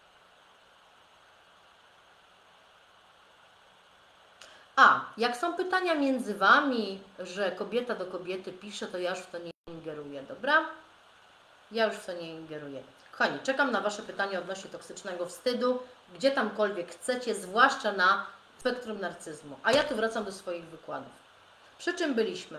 A, jak są pytania między Wami, że kobieta do kobiety pisze, to ja już w to nie ingeruję, dobra? Ja już w to nie ingeruję. Kochani, czekam na Wasze pytania odnośnie toksycznego wstydu, gdzie tamkolwiek chcecie, zwłaszcza na spektrum narcyzmu. A ja tu wracam do swoich wykładów. Przy czym byliśmy?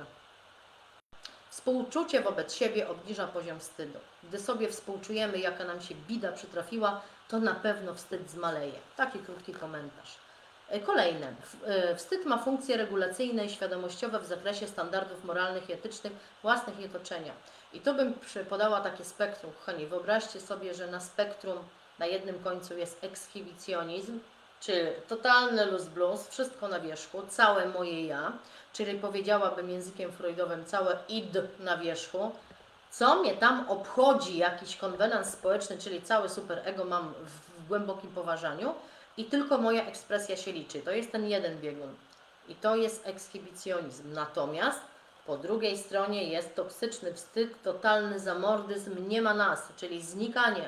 Współczucie wobec siebie obniża poziom wstydu. Gdy sobie współczujemy, jaka nam się bida przytrafiła, to na pewno wstyd zmaleje. Taki krótki komentarz. Kolejne. Wstyd ma funkcje regulacyjne i świadomościowe w zakresie standardów moralnych i etycznych własnych i otoczenia. I tu bym podała takie spektrum. Kochani, wyobraźcie sobie, że na spektrum na jednym końcu jest ekshibicjonizm, czyli totalny luz blues, wszystko na wierzchu, całe moje ja, czyli powiedziałabym językiem freudowym całe id na wierzchu. Co mnie tam obchodzi jakiś konwenans społeczny, czyli cały superego mam w głębokim poważaniu, i tylko moja ekspresja się liczy. To jest ten jeden biegun. I to jest ekshibicjonizm. Natomiast po drugiej stronie jest toksyczny wstyd, totalny zamordyzm, nie ma nas, czyli znikanie.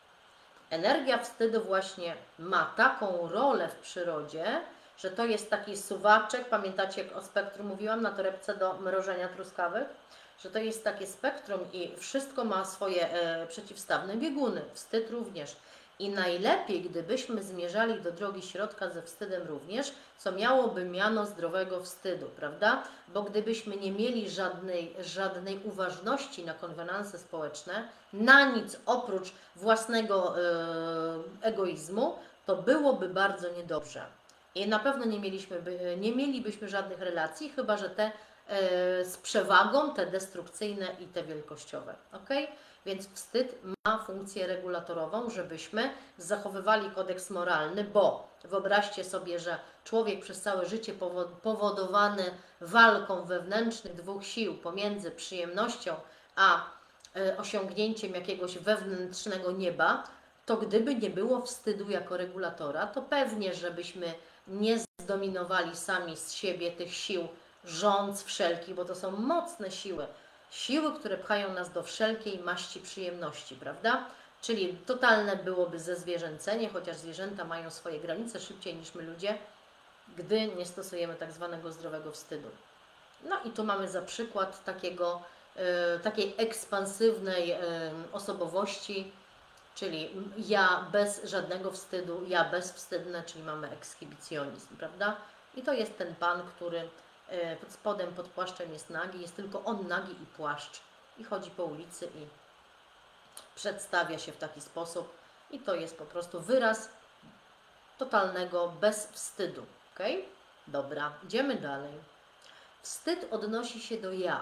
Energia wstydu właśnie ma taką rolę w przyrodzie, że to jest taki suwaczek, pamiętacie, jak o spektrum mówiłam, na torebce do mrożenia truskawek? Że to jest takie spektrum i wszystko ma swoje e, przeciwstawne bieguny. Wstyd również. I najlepiej, gdybyśmy zmierzali do drogi środka ze wstydem również, co miałoby miano zdrowego wstydu, prawda? Bo gdybyśmy nie mieli żadnej, żadnej uważności na konwenanse społeczne, na nic oprócz własnego e, egoizmu, to byłoby bardzo niedobrze. I na pewno nie, mieliśmy by, nie mielibyśmy żadnych relacji, chyba że te e, z przewagą, te destrukcyjne i te wielkościowe. Ok? Więc wstyd ma funkcję regulatorową, żebyśmy zachowywali kodeks moralny, bo wyobraźcie sobie, że człowiek przez całe życie powodowany walką wewnętrznych dwóch sił pomiędzy przyjemnością a osiągnięciem jakiegoś wewnętrznego nieba, to gdyby nie było wstydu jako regulatora, to pewnie, żebyśmy nie zdominowali sami z siebie tych sił rządz wszelkich, bo to są mocne siły. Siły, które pchają nas do wszelkiej maści przyjemności, prawda? Czyli totalne byłoby zezwierzęcenie, chociaż zwierzęta mają swoje granice szybciej niż my ludzie, gdy nie stosujemy tak zwanego zdrowego wstydu. No i tu mamy za przykład takiego, e, takiej ekspansywnej e, osobowości, czyli ja bez żadnego wstydu, ja bezwstydne, czyli mamy ekshibicjonizm, prawda? I to jest ten pan, który pod spodem, pod płaszczem jest nagi, jest tylko on nagi i płaszcz. I chodzi po ulicy i przedstawia się w taki sposób. I to jest po prostu wyraz totalnego bezwstydu. Ok? Dobra, idziemy dalej. Wstyd odnosi się do ja.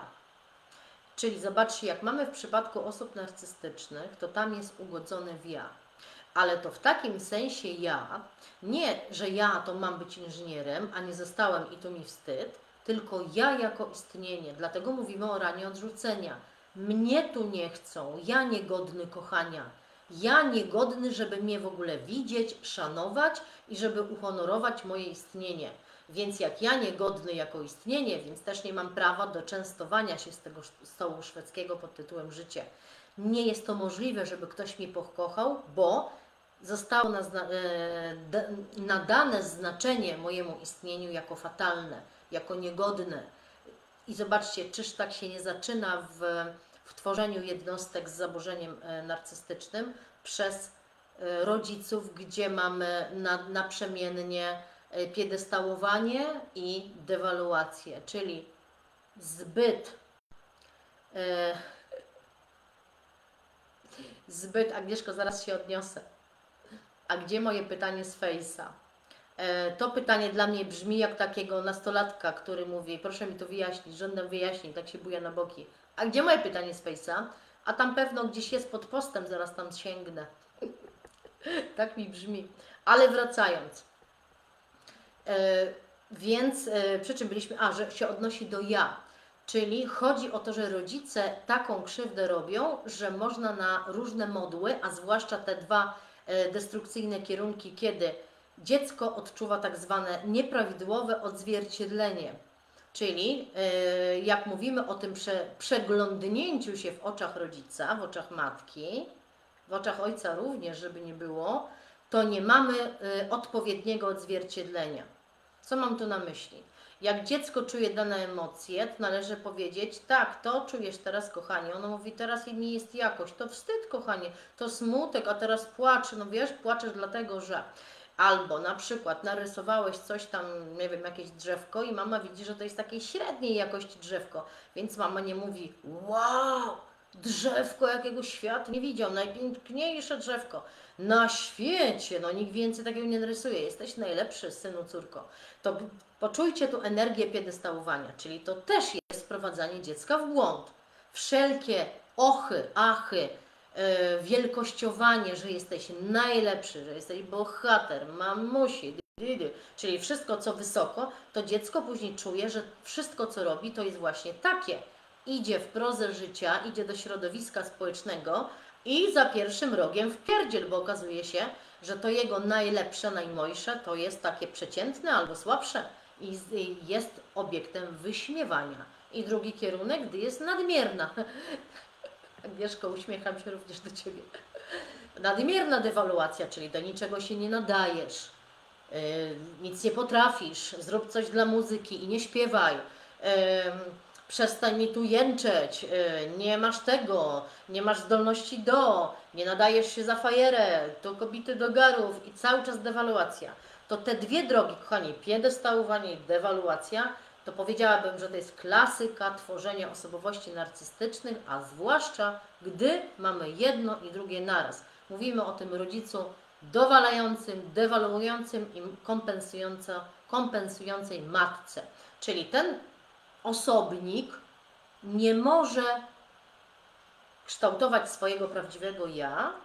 Czyli zobaczcie, jak mamy w przypadku osób narcystycznych, to tam jest ugodzone w ja. Ale to w takim sensie ja, nie, że ja to mam być inżynierem, a nie zostałem i tu mi wstyd, tylko ja jako istnienie. Dlatego mówimy o ranie odrzucenia. Mnie tu nie chcą, ja niegodny kochania. Ja niegodny, żeby mnie w ogóle widzieć, szanować i żeby uhonorować moje istnienie. Więc jak ja niegodny jako istnienie, więc też nie mam prawa do częstowania się z tego stołu szwedzkiego pod tytułem życie. Nie jest to możliwe, żeby ktoś mnie pokochał, bo zostało nadane znaczenie mojemu istnieniu jako fatalne, jako niegodne. I zobaczcie, czyż tak się nie zaczyna w, w tworzeniu jednostek z zaburzeniem narcystycznym, przez y, rodziców, gdzie mamy na, naprzemiennie y, piedestałowanie i dewaluację, czyli zbyt y, zbyt, Agnieszko, zaraz się odniosę. A gdzie moje pytanie z Face'a? To pytanie dla mnie brzmi jak takiego nastolatka, który mówi, proszę mi to wyjaśnić, żądam wyjaśnień, tak się buja na boki. A gdzie moje pytanie z Face'a? A tam pewno gdzieś jest pod postem, zaraz tam sięgnę. Tak mi brzmi. Ale wracając. E, więc e, przy czym byliśmy? A, że się odnosi do ja. Czyli chodzi o to, że rodzice taką krzywdę robią, że można na różne modły, a zwłaszcza te dwa e, destrukcyjne kierunki, kiedy dziecko odczuwa tak zwane nieprawidłowe odzwierciedlenie. Czyli e, jak mówimy o tym prze, przeglądnięciu się w oczach rodzica, w oczach matki, w oczach ojca również, żeby nie było, to nie mamy e, odpowiedniego odzwierciedlenia. Co mam tu na myśli? Jak dziecko czuje dane emocje, to należy powiedzieć, tak, to czujesz teraz, kochanie. Ono mówi, teraz nie jest jakość, to wstyd, kochanie, to smutek, a teraz płacz. No wiesz, płaczesz dlatego, że... Albo na przykład narysowałeś coś tam, nie wiem, jakieś drzewko i mama widzi, że to jest takiej średniej jakości drzewko, więc mama nie mówi, wow, drzewko jakiego świat nie widział, najpiękniejsze drzewko na świecie, no nikt więcej takiego nie narysuje, jesteś najlepszy, synu, córko. To poczujcie tu energię piedestałowania, czyli to też jest wprowadzanie dziecka w błąd. Wszelkie ochy, achy, yy, wielkościowanie, że jesteś najlepszy, że jesteś bohater, mamusi, dydy, czyli wszystko co wysoko, to dziecko później czuje, że wszystko co robi to jest właśnie takie. Idzie w prozę życia, idzie do środowiska społecznego i za pierwszym rogiem wpierdziel, bo okazuje się, że to jego najlepsze, najmojsze to jest takie przeciętne albo słabsze i jest obiektem wyśmiewania. I drugi kierunek, gdy jest nadmierna. Agnieszko, uśmiecham się również do Ciebie. Nadmierna dewaluacja, czyli do niczego się nie nadajesz, yy, nic nie potrafisz, zrób coś dla muzyki i nie śpiewaj. Yy, Przestań mi tu jęczeć, nie masz tego, nie masz zdolności do, nie nadajesz się za fajerę, to kobiety do garów i cały czas dewaluacja. To te dwie drogi, kochani, piedestałowanie i dewaluacja, to powiedziałabym, że to jest klasyka tworzenia osobowości narcystycznych, a zwłaszcza gdy mamy jedno i drugie naraz. Mówimy o tym rodzicu dowalającym, dewaluującym i kompensującej matce. Czyli ten osobnik nie może kształtować swojego prawdziwego ja,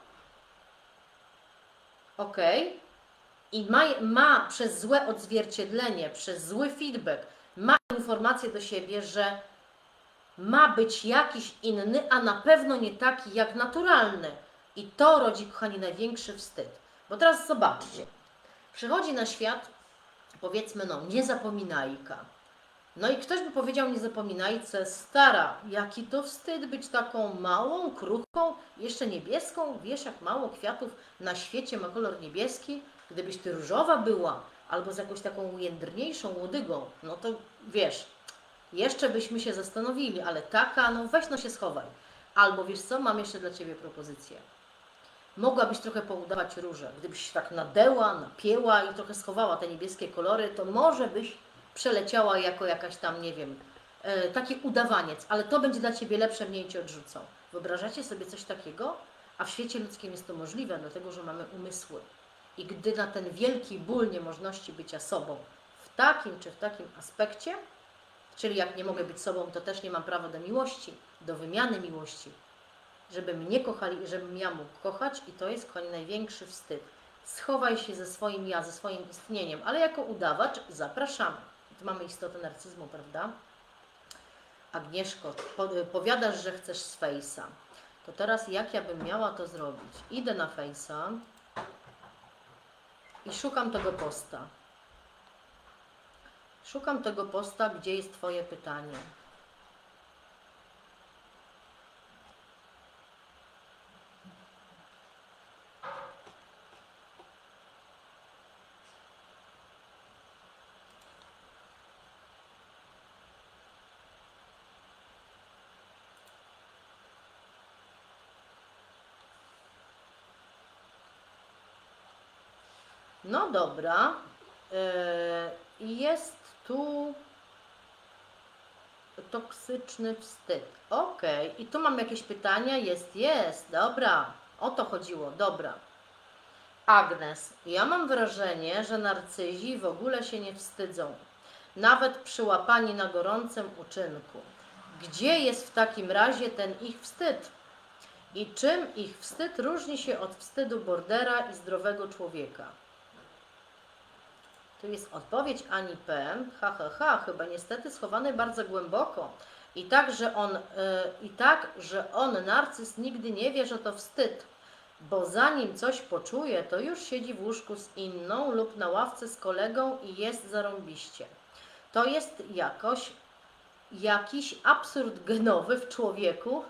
ok, i ma, ma przez złe odzwierciedlenie, przez zły feedback, ma informację do siebie, że ma być jakiś inny, a na pewno nie taki jak naturalny. I to rodzi, kochani, największy wstyd. Bo teraz zobaczcie, przychodzi na świat, powiedzmy, no, niezapominajka. No i ktoś by powiedział, nie zapominajce, stara, jaki to wstyd być taką małą, kruchką, jeszcze niebieską, wiesz jak mało kwiatów na świecie ma kolor niebieski, gdybyś ty różowa była, albo z jakąś taką jędrniejszą łodygą, no to wiesz, jeszcze byśmy się zastanowili, ale taka, no weź no się schowaj. Albo wiesz co, mam jeszcze dla Ciebie propozycję. Mogłabyś trochę poudawać róże, gdybyś się tak nadeła, napięła i trochę schowała te niebieskie kolory, to może byś przeleciała jako jakaś tam, nie wiem, e, taki udawaniec, ale to będzie dla Ciebie lepsze, mniej Cię odrzucą. Wyobrażacie sobie coś takiego? A w świecie ludzkim jest to możliwe, dlatego że mamy umysły. I gdy na ten wielki ból niemożności bycia sobą w takim czy w takim aspekcie, czyli jak nie mogę być sobą, to też nie mam prawa do miłości, do wymiany miłości, żeby mnie kochali i żebym ja mógł kochać i to jest, kochani, największy wstyd. Schowaj się ze swoim ja, ze swoim istnieniem, ale jako udawacz zapraszamy. Tu mamy istotę narcyzmu, prawda? Agnieszko, powiadasz, że chcesz z Face'a. To teraz jak ja bym miała to zrobić? Idę na Face'a i szukam tego posta. Szukam tego posta, gdzie jest Twoje pytanie. No dobra. I yy, jest tu toksyczny wstyd. Ok. I tu mam jakieś pytania? Jest, jest. Dobra. O to chodziło. Dobra. Agnes. Ja mam wrażenie, że narcyzi w ogóle się nie wstydzą. Nawet przyłapani na gorącym uczynku. Gdzie jest w takim razie ten ich wstyd? I czym ich wstyd różni się od wstydu bordera i zdrowego człowieka? Tu jest odpowiedź Ani P. Ha, ha, ha, chyba niestety schowane bardzo głęboko. I tak, że on, yy, i tak, że on, narcyz, nigdy nie wie, że to wstyd. Bo zanim coś poczuje, to już siedzi w łóżku z inną lub na ławce z kolegą i jest zarąbiście. To jest jakoś jakiś absurd genowy w człowieku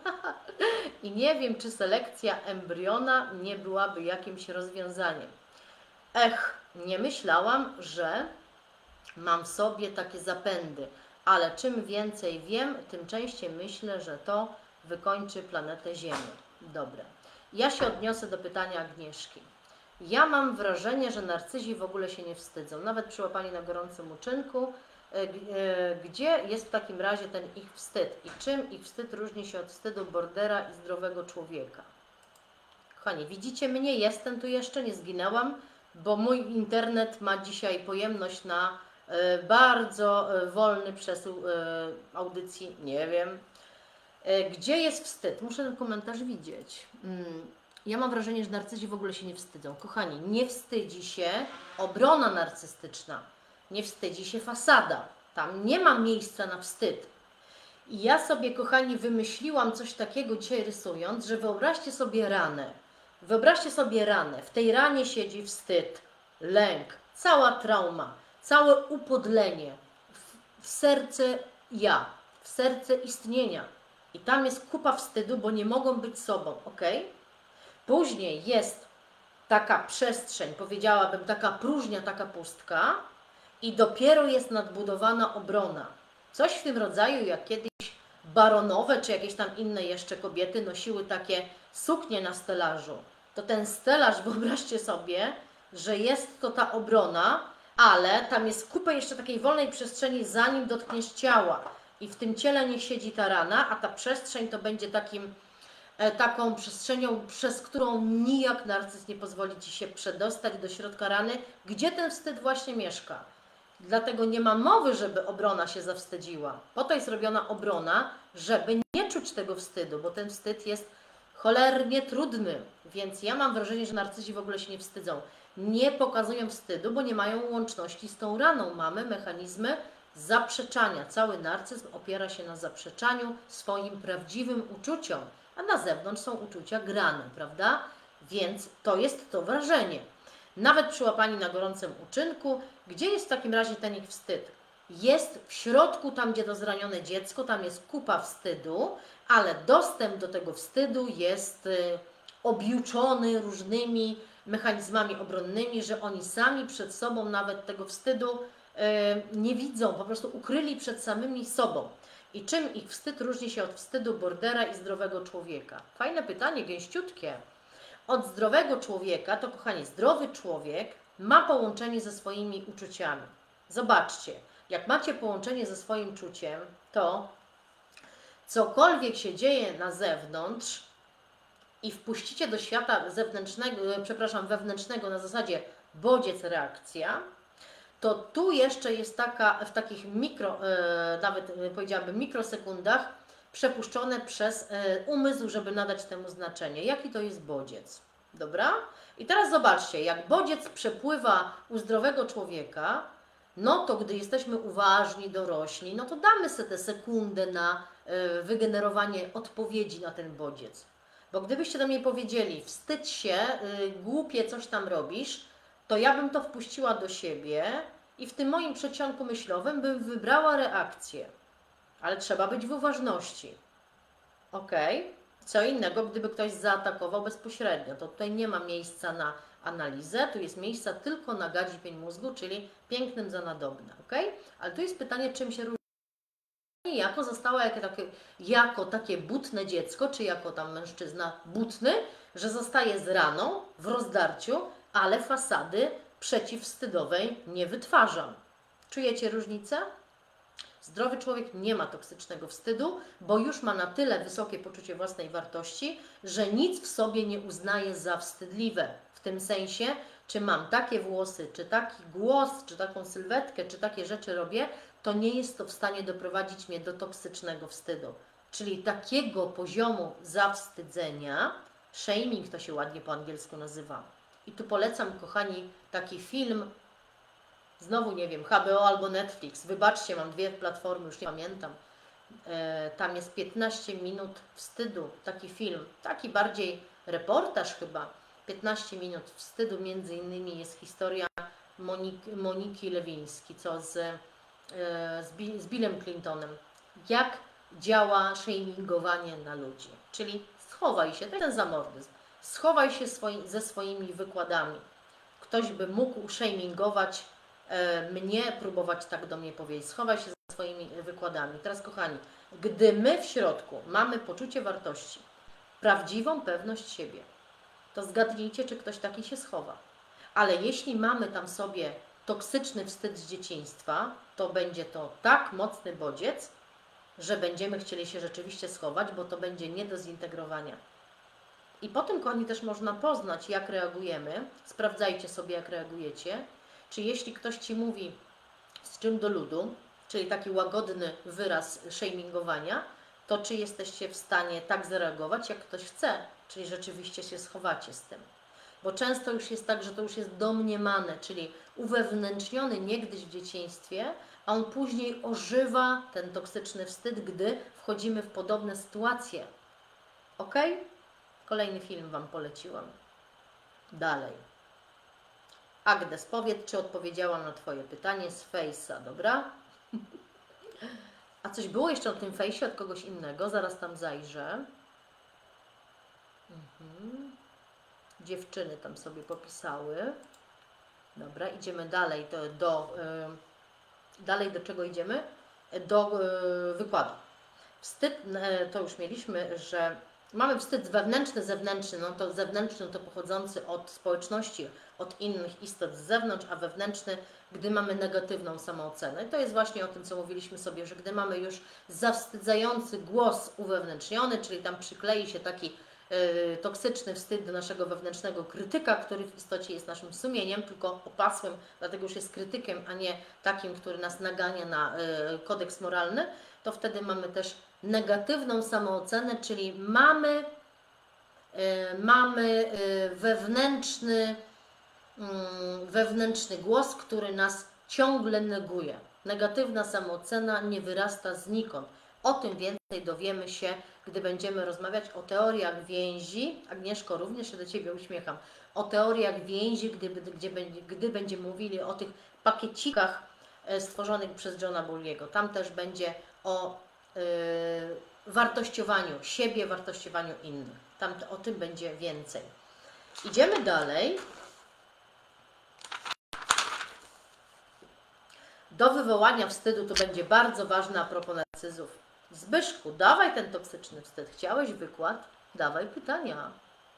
i nie wiem, czy selekcja embriona nie byłaby jakimś rozwiązaniem. Ech, nie myślałam, że mam w sobie takie zapędy, ale czym więcej wiem, tym częściej myślę, że to wykończy planetę Ziemię. Dobra. Ja się odniosę do pytania Agnieszki. Ja mam wrażenie, że narcyzi w ogóle się nie wstydzą, nawet przyłapani na gorącym uczynku. Gdzie jest w takim razie ten ich wstyd i czym ich wstyd różni się od wstydu bordera i zdrowego człowieka? Kochani, widzicie mnie? Jestem tu jeszcze, nie zginęłam, bo mój internet ma dzisiaj pojemność na y, bardzo y, wolny przesył y, audycji, nie wiem. Y, gdzie jest wstyd? Muszę ten komentarz widzieć. Mm. Ja mam wrażenie, że narcyzi w ogóle się nie wstydzą. Kochani, nie wstydzi się obrona narcystyczna. Nie wstydzi się fasada. Tam nie ma miejsca na wstyd. I ja sobie, kochani, wymyśliłam coś takiego dzisiaj rysując, że wyobraźcie sobie ranę. Wyobraźcie sobie ranę. W tej ranie siedzi wstyd, lęk, cała trauma, całe upodlenie w, w serce ja, w serce istnienia. I tam jest kupa wstydu, bo nie mogą być sobą, ok? Później jest taka przestrzeń, powiedziałabym, taka próżnia, taka pustka, i dopiero jest nadbudowana obrona. Coś w tym rodzaju, jak kiedyś baronowe, czy jakieś tam inne jeszcze kobiety nosiły takie suknie na stelażu. To ten stelaż, wyobraźcie sobie, że jest to ta obrona, ale tam jest kupę jeszcze takiej wolnej przestrzeni, zanim dotkniesz ciała. I w tym ciele niech siedzi ta rana, a ta przestrzeń to będzie takim, e, taką przestrzenią, przez którą nijak narcyz nie pozwoli Ci się przedostać do środka rany, gdzie ten wstyd właśnie mieszka. Dlatego nie ma mowy, żeby obrona się zawstydziła. Po to jest robiona obrona, żeby nie czuć tego wstydu, bo ten wstyd jest cholernie trudny. Więc ja mam wrażenie, że narcyzi w ogóle się nie wstydzą. Nie pokazują wstydu, bo nie mają łączności z tą raną. Mamy mechanizmy zaprzeczania. Cały narcyzm opiera się na zaprzeczaniu swoim prawdziwym uczuciom, a na zewnątrz są uczucia grane, prawda? Więc to jest to wrażenie. Nawet przyłapani na gorącym uczynku, gdzie jest w takim razie ten ich wstyd? Jest w środku, tam gdzie to zranione dziecko, tam jest kupa wstydu, ale dostęp do tego wstydu jest y, objuczony różnymi mechanizmami obronnymi, że oni sami przed sobą nawet tego wstydu y, nie widzą, po prostu ukryli przed samymi sobą. I czym ich wstyd różni się od wstydu bordera i zdrowego człowieka? Fajne pytanie, gęściutkie. Od zdrowego człowieka, to kochani, zdrowy człowiek ma połączenie ze swoimi uczuciami. Zobaczcie, jak macie połączenie ze swoim czuciem, to cokolwiek się dzieje na zewnątrz i wpuścicie do świata zewnętrznego, przepraszam, wewnętrznego na zasadzie bodziec, reakcja, to tu jeszcze jest taka, w takich mikro, nawet powiedziałabym mikrosekundach, przepuszczone przez umysł, żeby nadać temu znaczenie. Jaki to jest bodziec? Dobra? I teraz zobaczcie, jak bodziec przepływa u zdrowego człowieka, no to gdy jesteśmy uważni, dorośli, no to damy sobie tę sekundę na wygenerowanie odpowiedzi na ten bodziec. Bo gdybyście do mnie powiedzieli, wstydź się, głupie coś tam robisz, to ja bym to wpuściła do siebie i w tym moim przeciągu myślowym bym wybrała reakcję. Ale trzeba być w uważności. Ok? Co innego, gdyby ktoś zaatakował bezpośrednio. To tutaj nie ma miejsca na analizę, tu jest miejsca tylko na gadzipień mózgu, czyli pięknym za nadobne. Ok? Ale tu jest pytanie, czym się różni. Jako została jako takie, jako takie butne dziecko, czy jako tam mężczyzna butny, że zostaje z raną w rozdarciu, ale fasady przeciwwstydowej nie wytwarzam. Czujecie różnicę? Zdrowy człowiek nie ma toksycznego wstydu, bo już ma na tyle wysokie poczucie własnej wartości, że nic w sobie nie uznaje za wstydliwe. W tym sensie, czy mam takie włosy, czy taki głos, czy taką sylwetkę, czy takie rzeczy robię, to nie jest to w stanie doprowadzić mnie do toksycznego wstydu. Czyli takiego poziomu zawstydzenia, shaming to się ładnie po angielsku nazywa. I tu polecam, kochani, taki film, znowu nie wiem, H B O albo Netflix. Wybaczcie, mam dwie platformy, już nie pamiętam. E, tam jest piętnaście minut wstydu, taki film, taki bardziej reportaż chyba. piętnaście minut wstydu, między innymi jest historia Moniki, Moniki Lewiński, co z, e, z, Bill, z Billem Clintonem. Jak działa shamingowanie na ludzi. Czyli schowaj się, to jest ten zamordyzm. Schowaj się swoi, ze swoimi wykładami. Ktoś by mógł shamingować e, mnie, próbować tak do mnie powiedzieć. Schowaj się ze swoimi wykładami. Teraz, kochani, gdy my w środku mamy poczucie wartości, prawdziwą pewność siebie, to zgadnijcie, czy ktoś taki się schowa. Ale jeśli mamy tam sobie toksyczny wstyd z dzieciństwa, to będzie to tak mocny bodziec, że będziemy chcieli się rzeczywiście schować, bo to będzie nie do zintegrowania. I potem, kochani, też można poznać, jak reagujemy. Sprawdzajcie sobie, jak reagujecie. Czy jeśli ktoś Ci mówi z czym do ludu, czyli taki łagodny wyraz shamingowania, to czy jesteście w stanie tak zareagować, jak ktoś chce, czyli rzeczywiście się schowacie z tym. Bo często już jest tak, że to już jest domniemane, czyli uwewnętrzniony niegdyś w dzieciństwie, a on później ożywa ten toksyczny wstyd, gdy wchodzimy w podobne sytuacje. Ok? Kolejny film Wam poleciłam. Dalej. Agnes, powiedz, czy odpowiedziałam na Twoje pytanie z Face'a, dobra? A coś było jeszcze o tym Face'ie od kogoś innego? Zaraz tam zajrzę. Mhm. Dziewczyny tam sobie popisały. Dobra, idziemy dalej do... do yy, dalej do czego idziemy? Do yy, wykładu. Wstyd, yy, to już mieliśmy, że mamy wstyd wewnętrzny, zewnętrzny. No to zewnętrzny to pochodzący od społeczności, od innych istot z zewnątrz, a wewnętrzny, gdy mamy negatywną samoocenę. I to jest właśnie o tym, co mówiliśmy sobie, że gdy mamy już zawstydzający głos uwewnętrzniony, czyli tam przyklei się taki yy, toksyczny wstyd do naszego wewnętrznego krytyka, który w istocie jest naszym sumieniem, tylko opasłym, dlatego już jest krytykiem, a nie takim, który nas nagania na yy, kodeks moralny, to wtedy mamy też negatywną samoocenę, czyli mamy, yy, mamy yy, wewnętrzny, yy, wewnętrzny głos, który nas ciągle neguje. Negatywna samoocena nie wyrasta znikąd. O tym więcej dowiemy się, gdy będziemy rozmawiać o teoriach więzi. Agnieszko, również się do Ciebie uśmiecham. O teoriach więzi, gdy, gdzie, gdy będziemy mówili o tych pakiecikach stworzonych przez Johna Bowlbiego. Tam też będzie o yy, wartościowaniu siebie, wartościowaniu innych. Tam o tym będzie więcej. Idziemy dalej. Do wywołania wstydu to będzie bardzo ważne a propos narcyzów. Zbyszku, dawaj ten toksyczny wstyd. Chciałeś wykład? Dawaj pytania.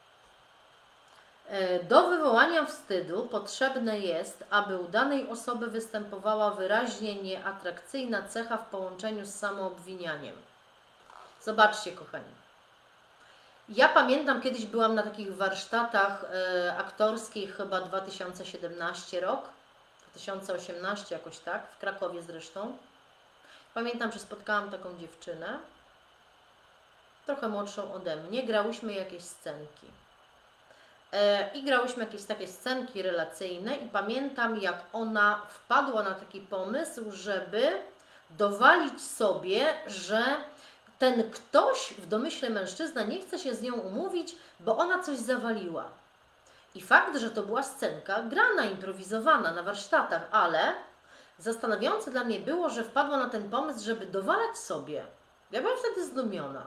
Do wywołania wstydu potrzebne jest, aby u danej osoby występowała wyraźnie nieatrakcyjna cecha w połączeniu z samoobwinianiem. Zobaczcie, kochani. Ja pamiętam, kiedyś byłam na takich warsztatach e, aktorskich, chyba dwa tysiące siedemnasty rok, dwa tysiące osiemnasty jakoś tak, w Krakowie zresztą. Pamiętam, że spotkałam taką dziewczynę, trochę młodszą ode mnie, grałyśmy jakieś scenki. I grałyśmy jakieś takie scenki relacyjne i pamiętam, jak ona wpadła na taki pomysł, żeby dowalić sobie, że ten ktoś, w domyśle mężczyzna, nie chce się z nią umówić, bo ona coś zawaliła. I fakt, że to była scenka grana, improwizowana na warsztatach, ale zastanawiające dla mnie było, że wpadła na ten pomysł, żeby dowalać sobie. Ja byłam wtedy zdumiona.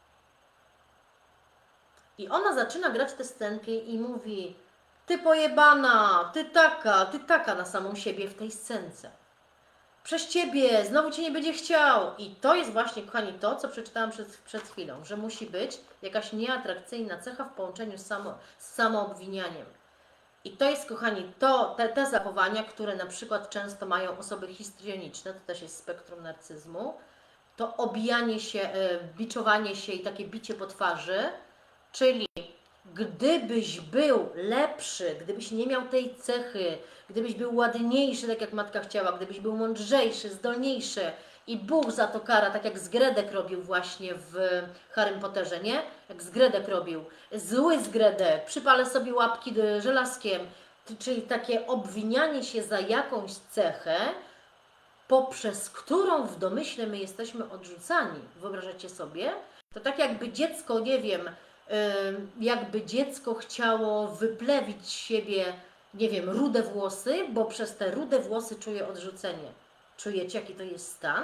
I ona zaczyna grać tę scenkę i mówi: ty pojebana, ty taka, ty taka na samą siebie w tej scence. Przez ciebie, znowu cię nie będzie chciał. I to jest właśnie, kochani, to, co przeczytałam przed, przed chwilą, że musi być jakaś nieatrakcyjna cecha w połączeniu z, samo, z samoobwinianiem. I to jest, kochani, to, te, te zachowania, które na przykład często mają osoby histrioniczne, to też jest spektrum narcyzmu, to obijanie się, biczowanie się i takie bicie po twarzy, czyli gdybyś był lepszy, gdybyś nie miał tej cechy, gdybyś był ładniejszy, tak jak matka chciała, gdybyś był mądrzejszy, zdolniejszy i Bóg za to kara, tak jak Zgredek robił właśnie w Harrym Potterze, nie? Jak Zgredek robił. Zły Zgredek, przypalę sobie łapki żelazkiem, czyli takie obwinianie się za jakąś cechę, poprzez którą w domyśle my jesteśmy odrzucani. Wyobrażacie sobie? To tak jakby dziecko, nie wiem, jakby dziecko chciało wyplewić z siebie, nie wiem, rude włosy, bo przez te rude włosy czuje odrzucenie. Czujecie, jaki to jest stan?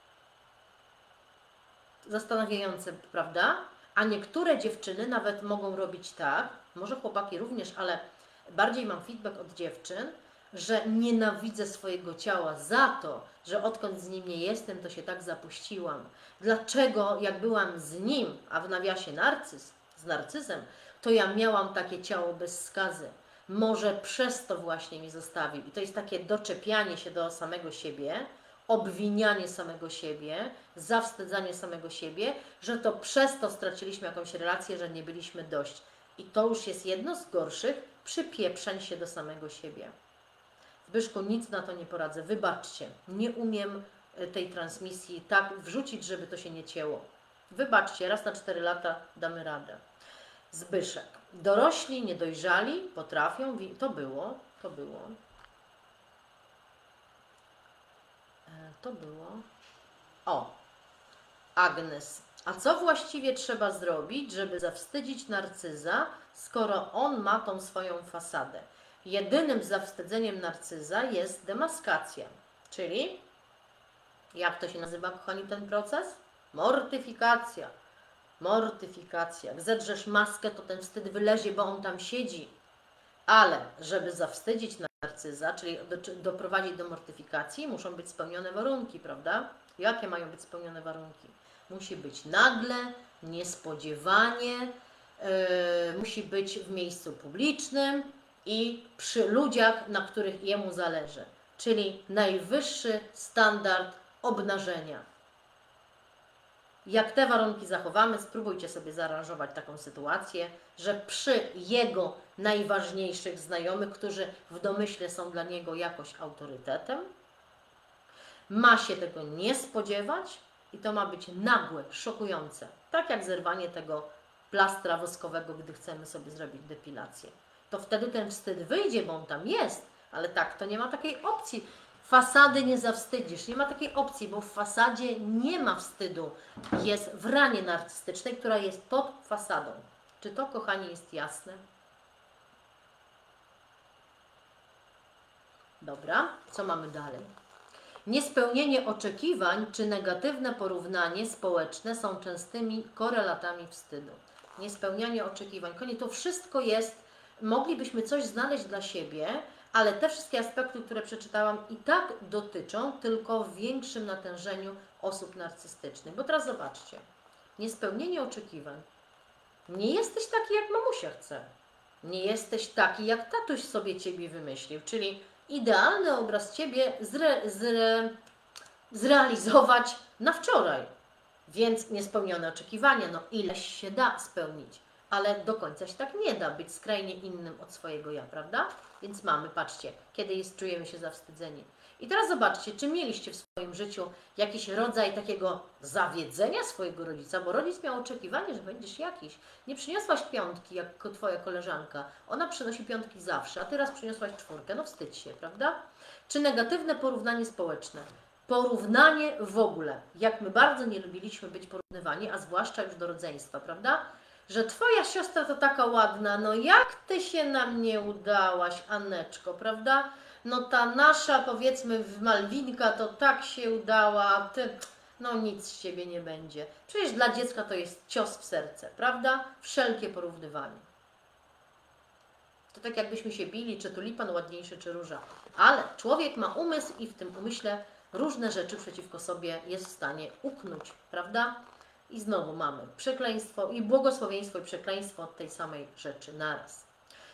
Zastanawiające, prawda? A niektóre dziewczyny nawet mogą robić tak, może chłopaki również, ale bardziej mam feedback od dziewczyn, że nienawidzę swojego ciała za to, że odkąd z nim nie jestem, to się tak zapuściłam. Dlaczego, jak byłam z nim, a w nawiasie narcyz, z narcyzem, to ja miałam takie ciało bez skazy. Może przez to właśnie mi zostawił. I to jest takie doczepianie się do samego siebie, obwinianie samego siebie, zawstydzanie samego siebie, że to przez to straciliśmy jakąś relację, że nie byliśmy dość. I to już jest jedno z gorszych przypieprzeń się do samego siebie. Zbyszku, nic na to nie poradzę. Wybaczcie, nie umiem tej transmisji tak wrzucić, żeby to się nie cięło. Wybaczcie, raz na cztery lata damy radę. Zbyszek. Dorośli, niedojrzali potrafią... To było, to było. To było. O, Agnes. A co właściwie trzeba zrobić, żeby zawstydzić narcyza, skoro on ma tą swoją fasadę? Jedynym zawstydzeniem narcyza jest demaskacja. Czyli, jak to się nazywa, kochani, ten proces? Mortyfikacja. Mortyfikacja. Jak zedrzesz maskę, to ten wstyd wylezie, bo on tam siedzi. Ale żeby zawstydzić narcyza, czyli do, doprowadzić do mortyfikacji, muszą być spełnione warunki, prawda? Jakie mają być spełnione warunki? Musi być nagle, niespodziewanie, yy, musi być w miejscu publicznym i przy ludziach, na których jemu zależy. Czyli najwyższy standard obnażenia. Jak te warunki zachowamy, spróbujcie sobie zaaranżować taką sytuację, że przy jego najważniejszych znajomych, którzy w domyśle są dla niego jakoś autorytetem, ma się tego nie spodziewać i to ma być nagłe, szokujące. Tak jak zerwanie tego plastra woskowego, gdy chcemy sobie zrobić depilację. To wtedy ten wstyd wyjdzie, bo on tam jest, ale tak, to nie ma takiej opcji. Fasady nie zawstydzisz, nie ma takiej opcji, bo w fasadzie nie ma wstydu. Jest w ranie narcystycznej, która jest pod fasadą. Czy to, kochani, jest jasne? Dobra, co mamy dalej? Niespełnienie oczekiwań czy negatywne porównanie społeczne są częstymi korelatami wstydu. Niespełnianie oczekiwań. Kochani, to wszystko jest, moglibyśmy coś znaleźć dla siebie, ale te wszystkie aspekty, które przeczytałam, i tak dotyczą, tylko w większym natężeniu osób narcystycznych. Bo teraz zobaczcie, niespełnienie oczekiwań. Nie jesteś taki, jak mamusia chce. Nie jesteś taki, jak tatuś sobie Ciebie wymyślił. Czyli idealny obraz Ciebie zre, zre, zrealizować na wczoraj. Więc niespełnione oczekiwania, no ileś się da spełnić. Ale do końca się tak nie da być skrajnie innym od swojego ja, prawda? Więc mamy, patrzcie, kiedy jest, czujemy się zawstydzeni. I teraz zobaczcie, czy mieliście w swoim życiu jakiś rodzaj takiego zawiedzenia swojego rodzica, bo rodzic miał oczekiwanie, że będziesz jakiś. Nie przyniosłaś piątki, jak Twoja koleżanka. Ona przynosi piątki zawsze, a Ty raz przyniosłaś czwórkę. No wstydź się, prawda? Czy negatywne porównanie społeczne? Porównanie w ogóle. Jak my bardzo nie lubiliśmy być porównywani, a zwłaszcza już do rodzeństwa, prawda? Że Twoja siostra to taka ładna, no jak Ty się nam nie udałaś, Aneczko, prawda? No ta nasza, powiedzmy, Malwinka to tak się udała, a Ty, no nic z Ciebie nie będzie. Przecież dla dziecka to jest cios w serce, prawda? Wszelkie porównywanie. To tak jakbyśmy się bili, czy tulipan ładniejszy, czy róża. Ale człowiek ma umysł i w tym umyśle różne rzeczy przeciwko sobie jest w stanie uknąć, prawda? I znowu mamy przekleństwo i błogosławieństwo i przekleństwo od tej samej rzeczy naraz.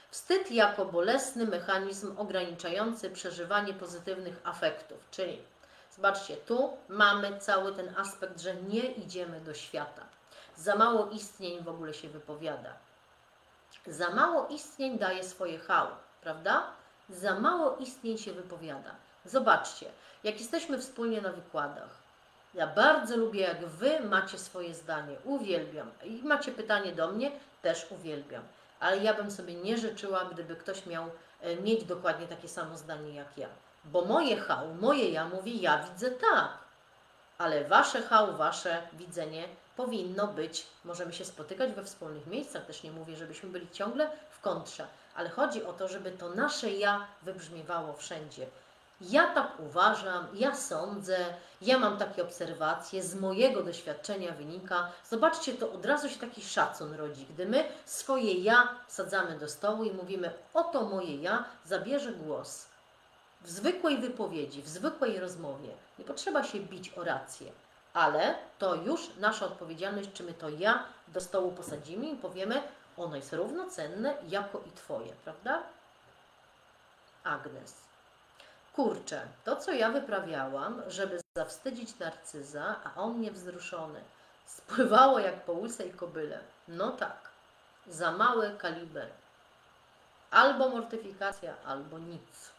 Wstyd jako bolesny mechanizm ograniczający przeżywanie pozytywnych afektów, czyli zobaczcie, tu mamy cały ten aspekt, że nie idziemy do świata. Za mało istnień w ogóle się wypowiada. Za mało istnień daje swoje hał, prawda? Za mało istnień się wypowiada. Zobaczcie, jak jesteśmy wspólnie na wykładach, ja bardzo lubię, jak Wy macie swoje zdanie, uwielbiam. I macie pytanie do mnie, też uwielbiam. Ale ja bym sobie nie życzyła, gdyby ktoś miał e, mieć dokładnie takie samo zdanie jak ja. Bo moje hał, moje ja mówi, ja widzę tak. Ale Wasze hał, Wasze widzenie powinno być, możemy się spotykać we wspólnych miejscach, też nie mówię, żebyśmy byli ciągle w kontrze, ale chodzi o to, żeby to nasze ja wybrzmiewało wszędzie. Ja tak uważam, ja sądzę, ja mam takie obserwacje, z mojego doświadczenia wynika. Zobaczcie, to od razu się taki szacun rodzi, gdy my swoje ja sadzamy do stołu i mówimy, oto moje ja zabierze głos. W zwykłej wypowiedzi, w zwykłej rozmowie nie potrzeba się bić o rację, ale to już nasza odpowiedzialność, czy my to ja do stołu posadzimy i powiemy, ono jest równocenne jako i Twoje, prawda? Agnes. Kurczę, to co ja wyprawiałam, żeby zawstydzić narcyza, a on niewzruszony, spływało jak po łysej kobyle. No tak, za mały kaliber. Albo mortyfikacja, albo nic.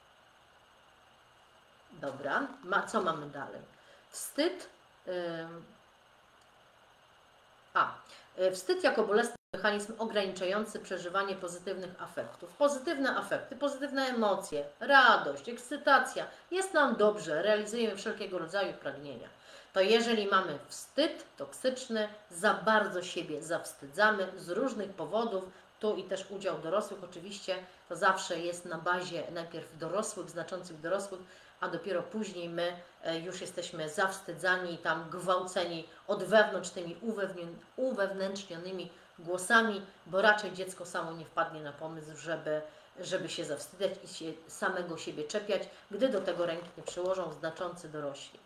Dobra, Ma, co mamy dalej? Wstyd. Yy, a, yy, wstyd jako bolesny mechanizm ograniczający przeżywanie pozytywnych afektów. Pozytywne afekty, pozytywne emocje, radość, ekscytacja. Jest nam dobrze, realizujemy wszelkiego rodzaju pragnienia. To jeżeli mamy wstyd toksyczny, za bardzo siebie zawstydzamy z różnych powodów, tu i też udział dorosłych oczywiście, to zawsze jest na bazie najpierw dorosłych, znaczących dorosłych, a dopiero później my już jesteśmy zawstydzani i tam gwałceni od wewnątrz tymi uwewnętrznionymi głosami, bo raczej dziecko samo nie wpadnie na pomysł, żeby, żeby się zawstydzać i się samego siebie czepiać, gdy do tego ręki nie przyłożą znaczący dorośli.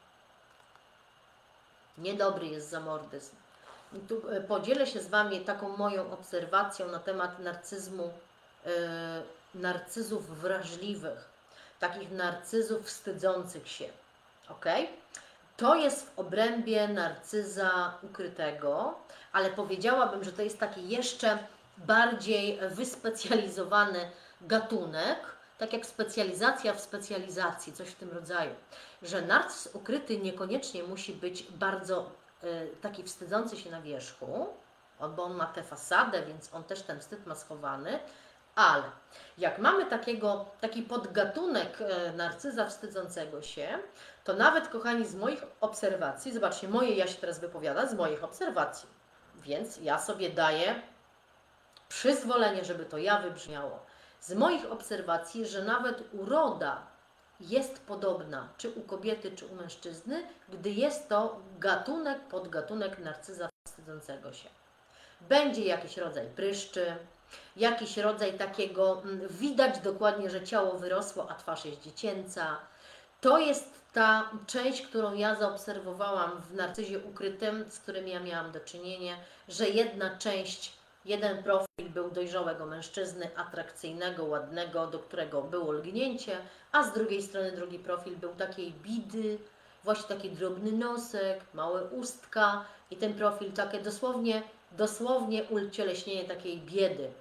Niedobry jest zamordyzm. I tu podzielę się z Wami taką moją obserwacją na temat narcyzmu, yy, narcyzów wrażliwych, takich narcyzów wstydzących się. Ok? To jest w obrębie narcyza ukrytego, ale powiedziałabym, że to jest taki jeszcze bardziej wyspecjalizowany gatunek, tak jak specjalizacja w specjalizacji, coś w tym rodzaju. Że narcyz ukryty niekoniecznie musi być bardzo y, taki wstydzący się na wierzchu, bo on ma tę fasadę, więc on też ten wstyd ma schowany, ale jak mamy takiego, taki podgatunek narcyza wstydzącego się, to nawet, kochani, z moich obserwacji, zobaczcie, moje ja się teraz wypowiada, z moich obserwacji, więc ja sobie daję przyzwolenie, żeby to ja wybrzmiało. Z moich obserwacji, że nawet uroda jest podobna, czy u kobiety, czy u mężczyzny, gdy jest to gatunek, podgatunek narcyza wstydzącego się. Będzie jakiś rodzaj pryszczy, jakiś rodzaj takiego, widać dokładnie, że ciało wyrosło, a twarz jest dziecięca. To jest ta część, którą ja zaobserwowałam w narcyzie ukrytym, z którym ja miałam do czynienia, że jedna część, jeden profil był dojrzałego mężczyzny, atrakcyjnego, ładnego, do którego było lgnięcie, a z drugiej strony drugi profil był takiej bidy, właśnie taki drobny nosek, małe ustka i ten profil takie dosłownie, dosłownie ucieleśnienie takiej biedy.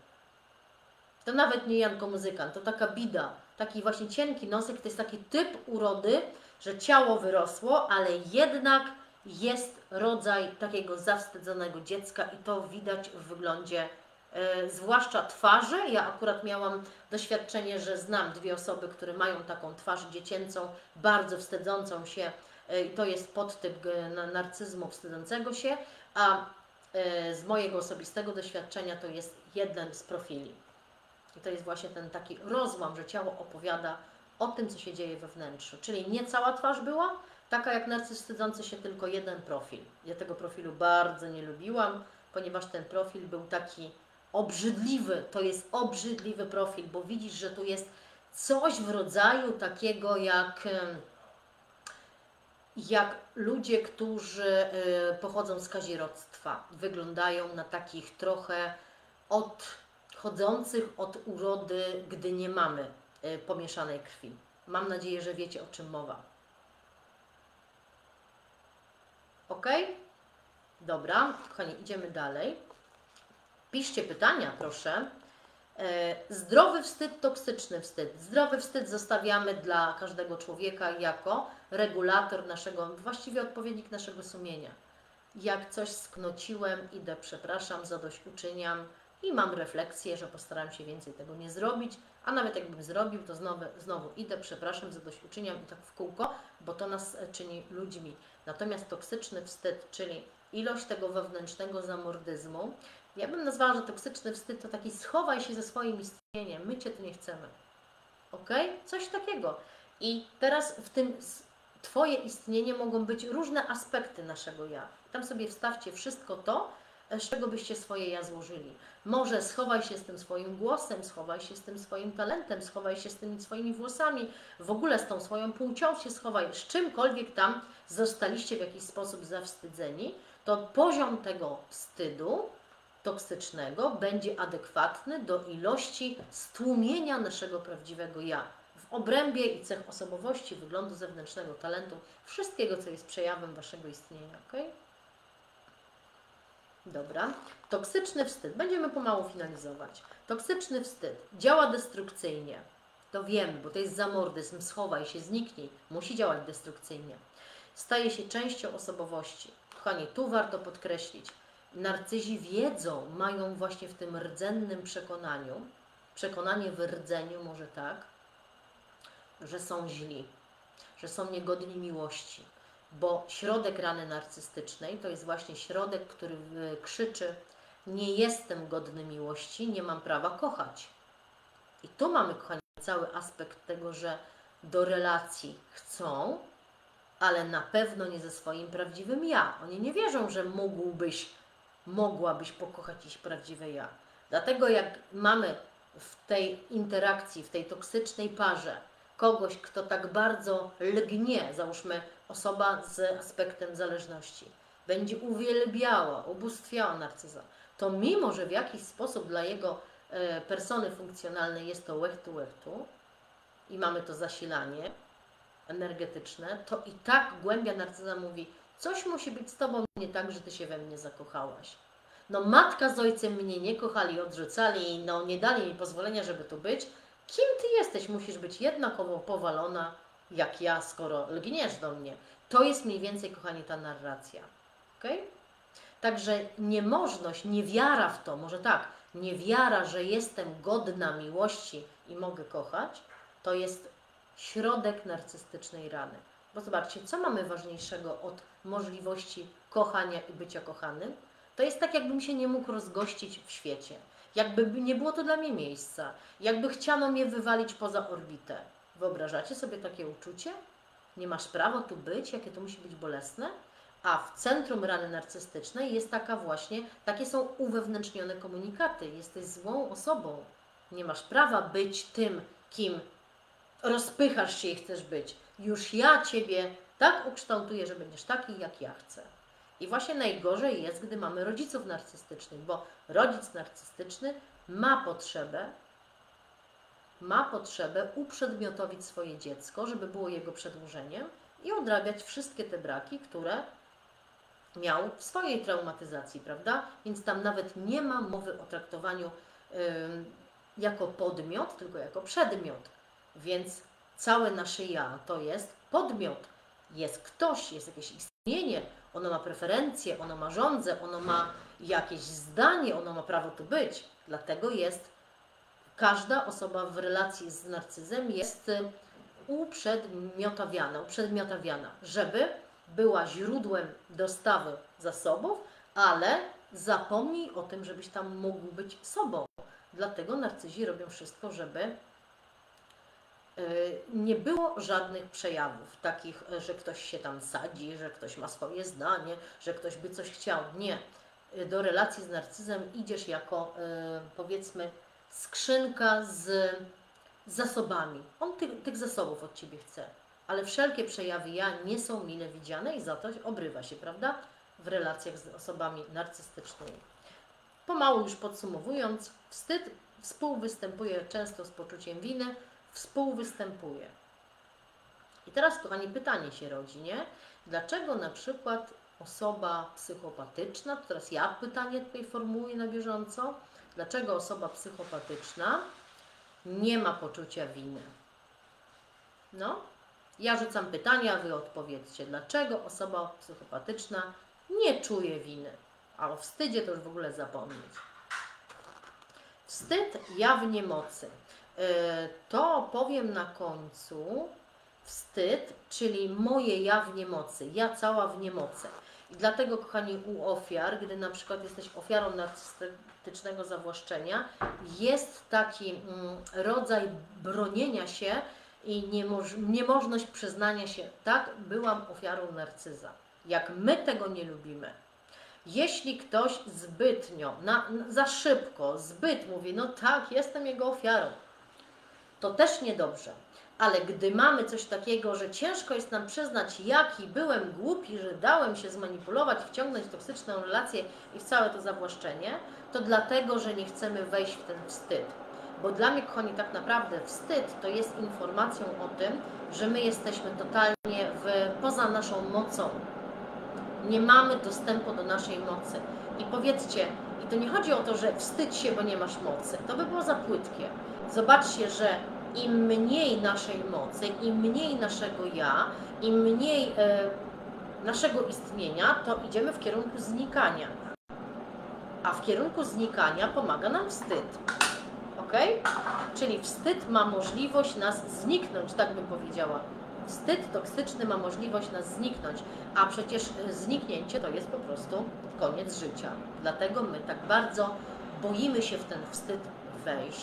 To nawet nie Janko Muzykant, to taka bida, taki właśnie cienki nosek, to jest taki typ urody, że ciało wyrosło, ale jednak jest rodzaj takiego zawstydzonego dziecka i to widać w wyglądzie, e, zwłaszcza twarzy. Ja akurat miałam doświadczenie, że znam dwie osoby, które mają taką twarz dziecięcą, bardzo wstydzącą się e, i to jest podtyp narcyzmu wstydzącego się, a e, z mojego osobistego doświadczenia to jest jeden z profili. I to jest właśnie ten taki rozłam, że ciało opowiada o tym, co się dzieje we wnętrzu. Czyli nie cała twarz była taka jak narcyz wstydzący się, tylko jeden profil. Ja tego profilu bardzo nie lubiłam, ponieważ ten profil był taki obrzydliwy. To jest obrzydliwy profil, bo widzisz, że tu jest coś w rodzaju takiego jak, jak ludzie, którzy pochodzą z kazirodztwa. Wyglądają na takich trochę od chodzących od urody, gdy nie mamy y, pomieszanej krwi. Mam nadzieję, że wiecie, o czym mowa. Ok? Dobra, kochani, idziemy dalej. Piszcie pytania, proszę. Zdrowy wstyd, toksyczny wstyd. Zdrowy wstyd zostawiamy dla każdego człowieka jako regulator naszego, właściwie odpowiednik naszego sumienia. Jak coś sknociłem, idę, przepraszam, zadośćuczyniam i mam refleksję, że postaram się więcej tego nie zrobić, a nawet jakbym zrobił, to znowu, znowu idę, przepraszam, zadośćuczyniam i tak w kółko, bo to nas czyni ludźmi. Natomiast toksyczny wstyd, czyli ilość tego wewnętrznego zamordyzmu, ja bym nazwała, że toksyczny wstyd to taki schowaj się ze swoim istnieniem, my Cię tu nie chcemy. Ok? Coś takiego. I teraz w tym Twoje istnienie mogą być różne aspekty naszego ja. Tam sobie wstawcie wszystko to, z czego byście swoje ja złożyli. Może schowaj się z tym swoim głosem, schowaj się z tym swoim talentem, schowaj się z tymi swoimi włosami, w ogóle z tą swoją płcią się schowaj, z czymkolwiek tam zostaliście w jakiś sposób zawstydzeni, to poziom tego wstydu toksycznego będzie adekwatny do ilości stłumienia naszego prawdziwego ja. W obrębie i cech osobowości, wyglądu zewnętrznego, talentu, wszystkiego, co jest przejawem Waszego istnienia. Ok? Dobra. Toksyczny wstyd. Będziemy pomału finalizować. Toksyczny wstyd działa destrukcyjnie. To wiemy, bo to jest zamordyzm. Schowaj się, zniknij. Musi działać destrukcyjnie. Staje się częścią osobowości. Kochani, tu warto podkreślić. Narcyzi wiedzą, mają właśnie w tym rdzennym przekonaniu, przekonanie w rdzeniu może tak, że są źli, że są niegodni miłości, bo środek rany narcystycznej to jest właśnie środek, który krzyczy: nie jestem godny miłości, nie mam prawa kochać. I tu mamy, kochani, cały aspekt tego, że do relacji chcą, ale na pewno nie ze swoim prawdziwym ja. Oni nie wierzą, że mógłbyś, mogłabyś pokochać ich prawdziwe ja. Dlatego jak mamy w tej interakcji, w tej toksycznej parze kogoś, kto tak bardzo lgnie, załóżmy osoba z aspektem zależności, będzie uwielbiała, ubóstwiała narcyza, to mimo, że w jakiś sposób dla jego e, persony funkcjonalnej jest to łechtu łechtu i mamy to zasilanie energetyczne, to i tak głębia narcyza mówi: coś musi być z Tobą nie tak, że Ty się we mnie zakochałaś. No matka z ojcem mnie nie kochali, odrzucali, no nie dali mi pozwolenia, żeby tu być. Kim Ty jesteś? Musisz być jednakowo powalona jak ja, skoro lgniesz do mnie. To jest mniej więcej, kochani, ta narracja. Okay? Także niemożność, niewiara w to, może tak, niewiara, że jestem godna miłości i mogę kochać, to jest środek narcystycznej rany. Bo zobaczcie, co mamy ważniejszego od możliwości kochania i bycia kochanym? To jest tak, jakbym się nie mógł rozgościć w świecie. Jakby nie było to dla mnie miejsca. Jakby chciano mnie wywalić poza orbitę. Wyobrażacie sobie takie uczucie? Nie masz prawa tu być, jakie to musi być bolesne? A w centrum rany narcystycznej jest taka właśnie, takie są uwewnętrznione komunikaty. Jesteś złą osobą. Nie masz prawa być tym, kim rozpychasz się i chcesz być. Już ja Ciebie tak ukształtuję, że będziesz taki, jak ja chcę. I właśnie najgorzej jest, gdy mamy rodziców narcystycznych, bo rodzic narcystyczny ma potrzebę, ma potrzebę uprzedmiotowić swoje dziecko, żeby było jego przedłużeniem i odrabiać wszystkie te braki, które miał w swojej traumatyzacji, prawda? Więc tam nawet nie ma mowy o traktowaniu yy, jako podmiot, tylko jako przedmiot. Więc całe nasze ja to jest podmiot. Jest ktoś, jest jakieś istnienie, ono ma preferencje, ono ma żądzę, ono ma jakieś zdanie, ono ma prawo tu być. Dlatego jest każda osoba w relacji z narcyzem jest uprzedmiotawiana, uprzedmiotawiana, żeby była źródłem dostawy zasobów, ale zapomnij o tym, żebyś tam mógł być sobą. Dlatego narcyzi robią wszystko, żeby nie było żadnych przejawów takich, że ktoś się tam sadzi, że ktoś ma swoje zdanie, że ktoś by coś chciał. Nie. Do relacji z narcyzem idziesz jako, powiedzmy, skrzynka z zasobami. On ty, tych zasobów od Ciebie chce. Ale wszelkie przejawy ja nie są mile widziane i za to obrywa się, prawda? W relacjach z osobami narcystycznymi. Pomału już podsumowując, wstyd Współwystępuje często z poczuciem winy, współwystępuje. I teraz, kochani, pytanie się rodzi, nie? Dlaczego na przykład osoba psychopatyczna, to teraz ja pytanie tutaj formułuję na bieżąco, dlaczego osoba psychopatyczna nie ma poczucia winy? No, ja rzucam pytania, Wy odpowiedzcie, dlaczego osoba psychopatyczna nie czuje winy, a o wstydzie to już w ogóle zapomnieć. Wstyd jawnie mocy. To powiem na końcu. Wstyd, czyli moje ja w niemocy, ja cała w niemocy. I dlatego, kochani, u ofiar, gdy na przykład jesteś ofiarą narcystycznego zawłaszczenia, jest taki mm, rodzaj bronienia się i niemoż niemożność przyznania się, tak, byłam ofiarą narcyza. Jak my tego nie lubimy, jeśli ktoś zbytnio, na, za szybko, zbyt mówi, no tak, jestem jego ofiarą, to też niedobrze. Ale gdy mamy coś takiego, że ciężko jest nam przyznać, jaki byłem głupi, że dałem się zmanipulować, wciągnąć w toksyczną relację i w całe to zawłaszczenie, to dlatego, że nie chcemy wejść w ten wstyd. Bo dla mnie, kochani, tak naprawdę wstyd to jest informacją o tym, że my jesteśmy totalnie w, poza naszą mocą. Nie mamy dostępu do naszej mocy. I powiedzcie, i to nie chodzi o to, że wstydź się, bo nie masz mocy. To by było za płytkie. Zobaczcie, że im mniej naszej mocy, im mniej naszego ja, im mniej e, naszego istnienia, to idziemy w kierunku znikania. A w kierunku znikania pomaga nam wstyd. Ok? Czyli wstyd ma możliwość nas zniknąć, tak bym powiedziała. Wstyd toksyczny ma możliwość nas zniknąć, a przecież zniknięcie to jest po prostu koniec życia. Dlatego my tak bardzo boimy się w ten wstyd wejść.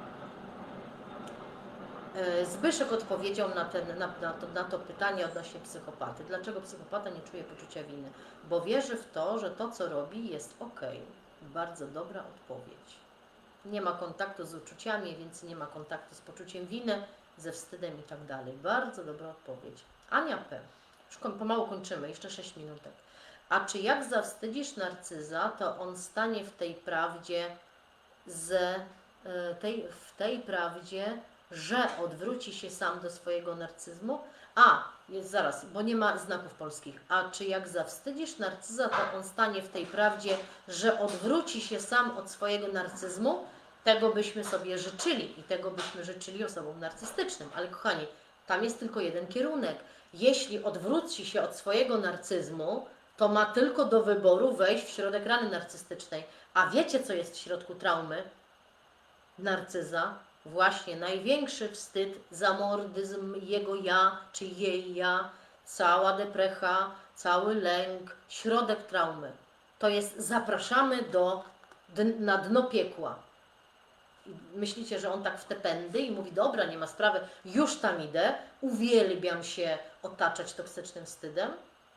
Zbyszek odpowiedział na, ten, na, na, to, na to pytanie odnośnie psychopaty. Dlaczego psychopata nie czuje poczucia winy? Bo wierzy w to, że to, co robi, jest ok. Bardzo dobra odpowiedź. Nie ma kontaktu z uczuciami, więc nie ma kontaktu z poczuciem winy, ze wstydem i tak dalej. Bardzo dobra odpowiedź. Ania P. Już pomału kończymy, jeszcze sześć minutek. A czy jak zawstydzisz narcyza, to on stanie w tej prawdzie z tej, w tej prawdzie, że odwróci się sam do swojego narcyzmu? A, jest zaraz, bo nie ma znaków polskich. A czy jak zawstydzisz narcyza, to on stanie w tej prawdzie, że odwróci się sam od swojego narcyzmu? Tego byśmy sobie życzyli i tego byśmy życzyli osobom narcystycznym. Ale kochani, tam jest tylko jeden kierunek. Jeśli odwróci się od swojego narcyzmu, to ma tylko do wyboru wejść w środek rany narcystycznej. A wiecie, co jest w środku traumy narcyza? Właśnie największy wstyd, zamordyzm jego ja, czy jej ja, cała deprecha, cały lęk, środek traumy. To jest zapraszamy do, na dno piekła. Myślicie, że on tak w te pędy i mówi, dobra, nie ma sprawy, już tam idę, uwielbiam się otaczać toksycznym wstydem.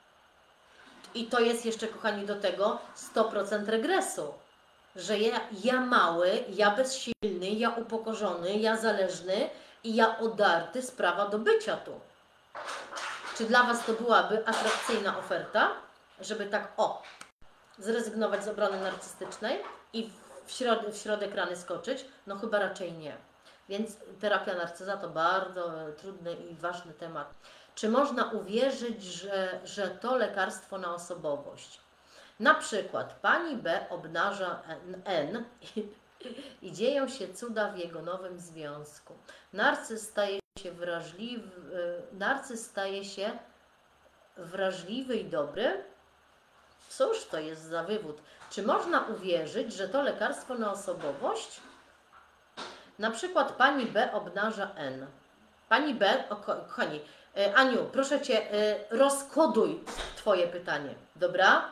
I to jest jeszcze, kochani, do tego sto procent regresu. Że ja, ja mały, ja bezsilny, ja upokorzony, ja zależny i ja odarty z prawa do bycia tu. Czy dla Was to byłaby atrakcyjna oferta, żeby tak o, zrezygnować z obrony narcystycznej i w, środ w środek rany skoczyć? No chyba raczej nie. Więc terapia narcyza to bardzo trudny i ważny temat. Czy można uwierzyć, że, że to lekarstwo na osobowość? Na przykład pani B obnaża N i, i dzieją się cuda w jego nowym związku. Narcyz staje się wrażliwy, narcyz staje się wrażliwy i dobry? Cóż to jest za wywód? Czy można uwierzyć, że to lekarstwo na osobowość? Na przykład pani B obnaża N. Pani B, o, kochani, Aniu, proszę Cię, rozkoduj Twoje pytanie, dobra?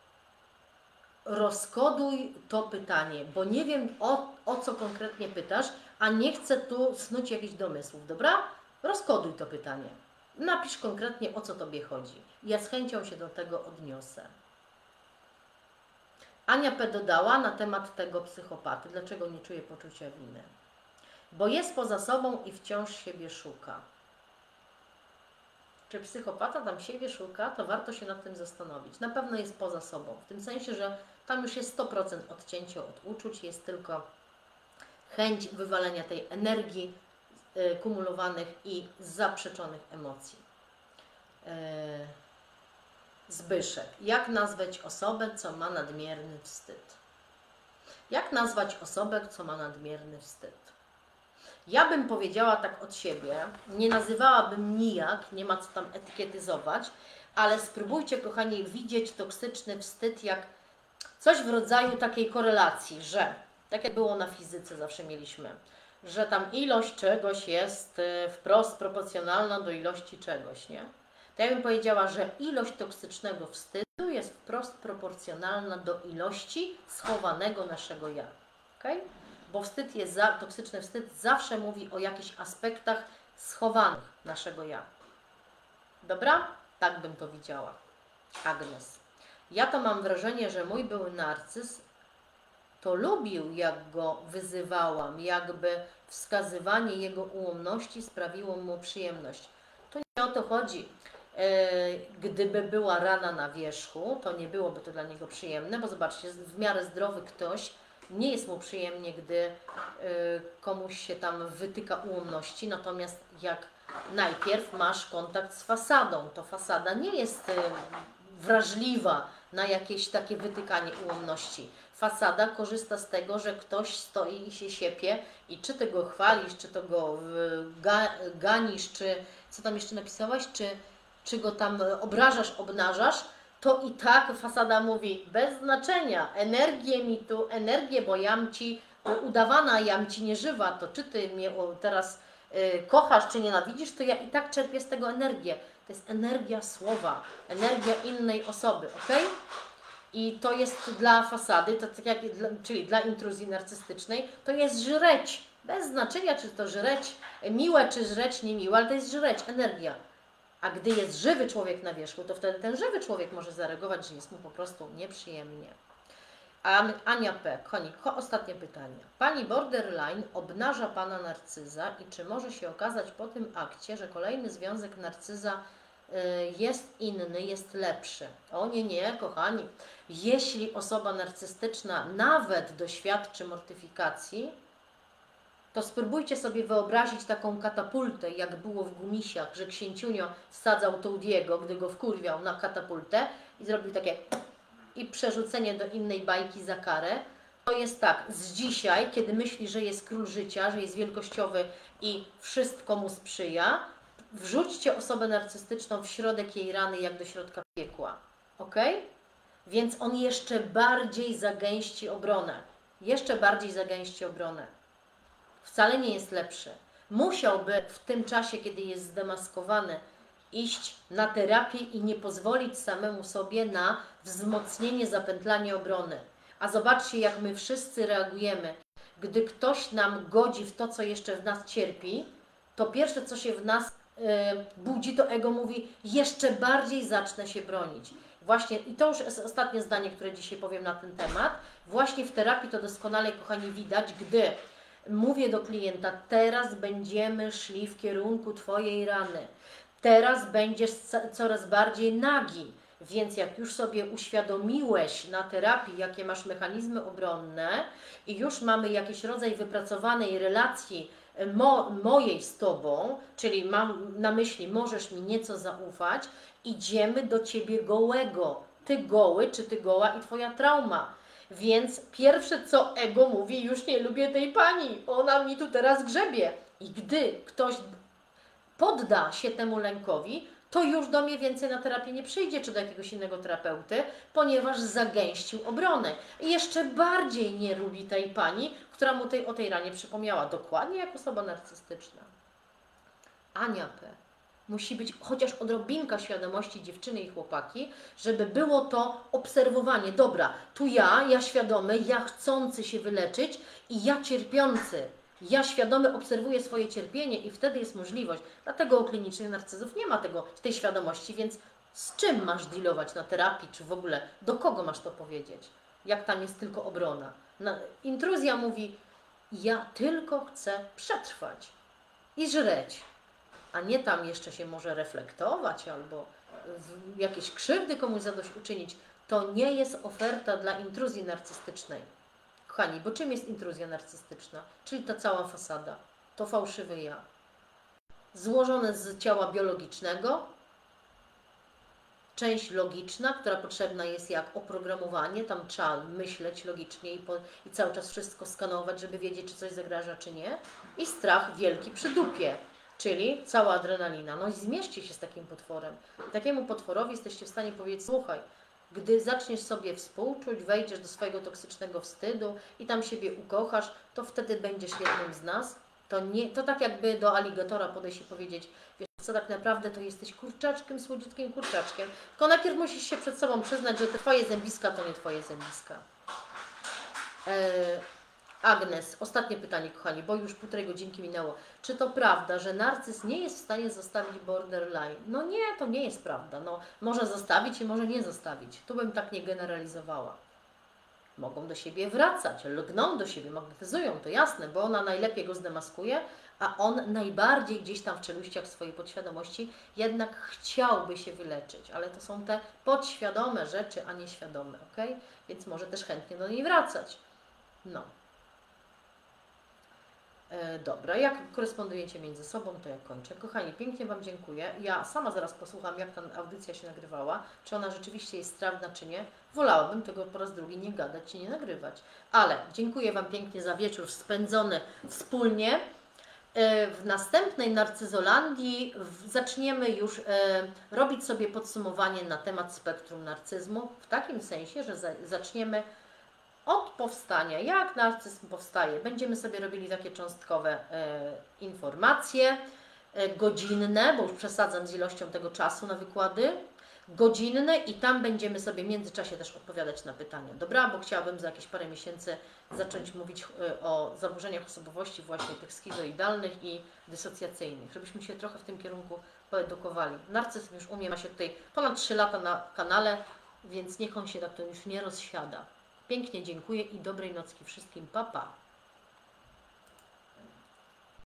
Rozkoduj to pytanie, bo nie wiem o, o co konkretnie pytasz, a nie chcę tu snuć jakichś domysłów, dobra? Rozkoduj to pytanie. Napisz konkretnie, o co Tobie chodzi. Ja z chęcią się do tego odniosę. Ania P. dodała na temat tego psychopaty. Dlaczego nie czuje poczucia winy? Bo jest poza sobą i wciąż siebie szuka. Czy psychopata tam siebie szuka, to warto się nad tym zastanowić. Na pewno jest poza sobą, w tym sensie, że tam już jest sto procent odcięcie od uczuć, jest tylko chęć wywalenia tej energii y, kumulowanych i zaprzeczonych emocji. Y, Zbyszek. Jak nazwać osobę, co ma nadmierny wstyd? Jak nazwać osobę, co ma nadmierny wstyd? Ja bym powiedziała tak od siebie, nie nazywałabym nijak, nie ma co tam etykietyzować, ale spróbujcie, kochani, widzieć toksyczny wstyd jak coś w rodzaju takiej korelacji, że, tak jak było na fizyce zawsze mieliśmy, że tam ilość czegoś jest wprost proporcjonalna do ilości czegoś, nie? To ja bym powiedziała, że ilość toksycznego wstydu jest wprost proporcjonalna do ilości schowanego naszego ja. Okay? Bo wstyd jest za, toksyczny wstyd zawsze mówi o jakichś aspektach schowanych naszego ja. Dobra? Tak bym to widziała. Agnes. Ja to mam wrażenie, że mój były narcyz to lubił, jak go wyzywałam, jakby wskazywanie jego ułomności sprawiło mu przyjemność. To nie o to chodzi. Gdyby była rana na wierzchu, to nie byłoby to dla niego przyjemne, bo zobaczcie, w miarę zdrowy ktoś, nie jest mu przyjemnie, gdy komuś się tam wytyka ułomności, natomiast jak najpierw masz kontakt z fasadą, to fasada nie jest wrażliwa na jakieś takie wytykanie ułomności. Fasada korzysta z tego, że ktoś stoi i się siepie i czy ty go chwalisz, czy to go ga, ganisz, czy co tam jeszcze napisałaś, czy czy go tam obrażasz, obnażasz, to i tak fasada mówi, bez znaczenia, energię mi tu, energię, bo jam ci udawana, jam ci nieżywa, to czy ty mnie teraz y, kochasz, czy nienawidzisz, to ja i tak czerpię z tego energię. To jest energia słowa, energia innej osoby, ok? I to jest dla fasady, to tak jak, dla, czyli dla intruzji narcystycznej, to jest żreć. Bez znaczenia, czy to żreć miłe, czy żreć niemiłe, ale to jest żreć, energia. A gdy jest żywy człowiek na wierzchu, to wtedy ten żywy człowiek może zareagować, że jest mu po prostu nieprzyjemnie. Ania P. Konik, ostatnie pytanie. Pani borderline obnaża pana narcyza i czy może się okazać po tym akcie, że kolejny związek narcyza y, jest inny, jest lepszy? O nie, nie, kochani. Jeśli osoba narcystyczna nawet doświadczy mortyfikacji, to spróbujcie sobie wyobrazić taką katapultę, jak było w Gumisiach, że księciunio wsadzał Toadiego, gdy go wkurwiał na katapultę i zrobił takie i przerzucenie do innej bajki za karę. To jest tak, z dzisiaj, kiedy myśli, że jest król życia, że jest wielkościowy i wszystko mu sprzyja, wrzućcie osobę narcystyczną w środek jej rany, jak do środka piekła. Ok? Więc on jeszcze bardziej zagęści obronę. Jeszcze bardziej zagęści obronę. Wcale nie jest lepszy. Musiałby w tym czasie, kiedy jest zdemaskowany, iść na terapię i nie pozwolić samemu sobie na wzmocnienie, zapętlanie obrony. A zobaczcie, jak my wszyscy reagujemy. Gdy ktoś nam godzi w to, co jeszcze w nas cierpi, to pierwsze, co się w nas y, budzi, to ego mówi, jeszcze bardziej zacznę się bronić. Właśnie, i to już jest ostatnie zdanie, które dzisiaj powiem na ten temat. Właśnie w terapii to doskonale, kochani, widać, gdy mówię do klienta, teraz będziemy szli w kierunku Twojej rany. Teraz będziesz coraz bardziej nagi. Więc jak już sobie uświadomiłeś na terapii, jakie masz mechanizmy obronne i już mamy jakiś rodzaj wypracowanej relacji mo mojej z Tobą, czyli mam na myśli, możesz mi nieco zaufać, idziemy do Ciebie gołego. Ty goły, czy Ty goła i Twoja trauma. Więc pierwsze, co ego mówi, już nie lubię tej pani, ona mi tu teraz grzebie. I gdy ktoś podda się temu lękowi, to już do mnie więcej na terapię nie przyjdzie, czy do jakiegoś innego terapeuty, ponieważ zagęścił obronę. I jeszcze bardziej nie lubi tej pani, która mu tej, o tej ranie przypomniała. Dokładnie jak osoba narcystyczna. Ania P. Musi być chociaż odrobinka świadomości dziewczyny i chłopaki, żeby było to obserwowanie. Dobra, tu ja, ja świadomy, ja chcący się wyleczyć i ja cierpiący. Ja świadomy obserwuję swoje cierpienie i wtedy jest możliwość. Dlatego u klinicznych narcyzów nie ma tego, tej świadomości, więc z czym masz dealować na terapii, czy w ogóle do kogo masz to powiedzieć? Jak tam jest tylko obrona? Na, intruzja mówi, ja tylko chcę przetrwać i żreć. A nie tam jeszcze się może reflektować albo jakieś krzywdy komuś zadośćuczynić. To nie jest oferta dla intruzji narcystycznej. Kochani, bo czym jest intruzja narcystyczna? Czyli ta cała fasada, to fałszywy ja. Złożone z ciała biologicznego, część logiczna, która potrzebna jest jak oprogramowanie, tam trzeba myśleć logicznie i, po, i cały czas wszystko skanować, żeby wiedzieć, czy coś zagraża, czy nie. I strach wielki przy dupie, czyli cała adrenalina. No i zmierzcie się z takim potworem. Takiemu potworowi jesteście w stanie powiedzieć, słuchaj, gdy zaczniesz sobie współczuć, wejdziesz do swojego toksycznego wstydu i tam siebie ukochasz, to wtedy będziesz jednym z nas. To, nie, to tak jakby do aligatora podejść i powiedzieć, wiesz co, tak naprawdę to jesteś kurczaczkiem, słodziutkim kurczaczkiem, tylko najpierw musisz się przed sobą przyznać, że te Twoje zębiska to nie Twoje zębiska. Eee, Agnes, ostatnie pytanie, kochani, bo już półtorej godzinki minęło. Czy to prawda, że narcyz nie jest w stanie zostawić borderline? No nie, to nie jest prawda. No, może zostawić i może nie zostawić. Tu bym tak nie generalizowała. Mogą do siebie wracać, lgną do siebie, magnetyzują, to jasne, bo ona najlepiej go zdemaskuje, a on najbardziej gdzieś tam w czeluściach swojej podświadomości jednak chciałby się wyleczyć, ale to są te podświadome rzeczy, a nie świadome, ok? Więc może też chętnie do niej wracać. No. E, dobra, jak korespondujecie między sobą, to ja kończę. Kochani, pięknie Wam dziękuję. Ja sama zaraz posłucham, jak ta audycja się nagrywała, czy ona rzeczywiście jest sprawna, czy nie. Wolałabym tego po raz drugi nie gadać, czy nie nagrywać. Ale dziękuję Wam pięknie za wieczór spędzony wspólnie. E, w następnej Narcyzolandii w, zaczniemy już e, robić sobie podsumowanie na temat spektrum narcyzmu, w takim sensie, że za, zaczniemy od powstania, jak narcyzm powstaje. Będziemy sobie robili takie cząstkowe e, informacje, e, godzinne, bo już przesadzam z ilością tego czasu na wykłady, godzinne i tam będziemy sobie w międzyczasie też odpowiadać na pytania. Dobra, bo chciałabym za jakieś parę miesięcy zacząć mówić e, o zaburzeniach osobowości właśnie tych schizoidalnych i dysocjacyjnych, żebyśmy się trochę w tym kierunku poedukowali. Narcyzm już umie, ma się tutaj ponad trzy lata na kanale, więc niech on się tak to już nie rozsiada. Pięknie dziękuję i dobrej nocki wszystkim. Pa, pa.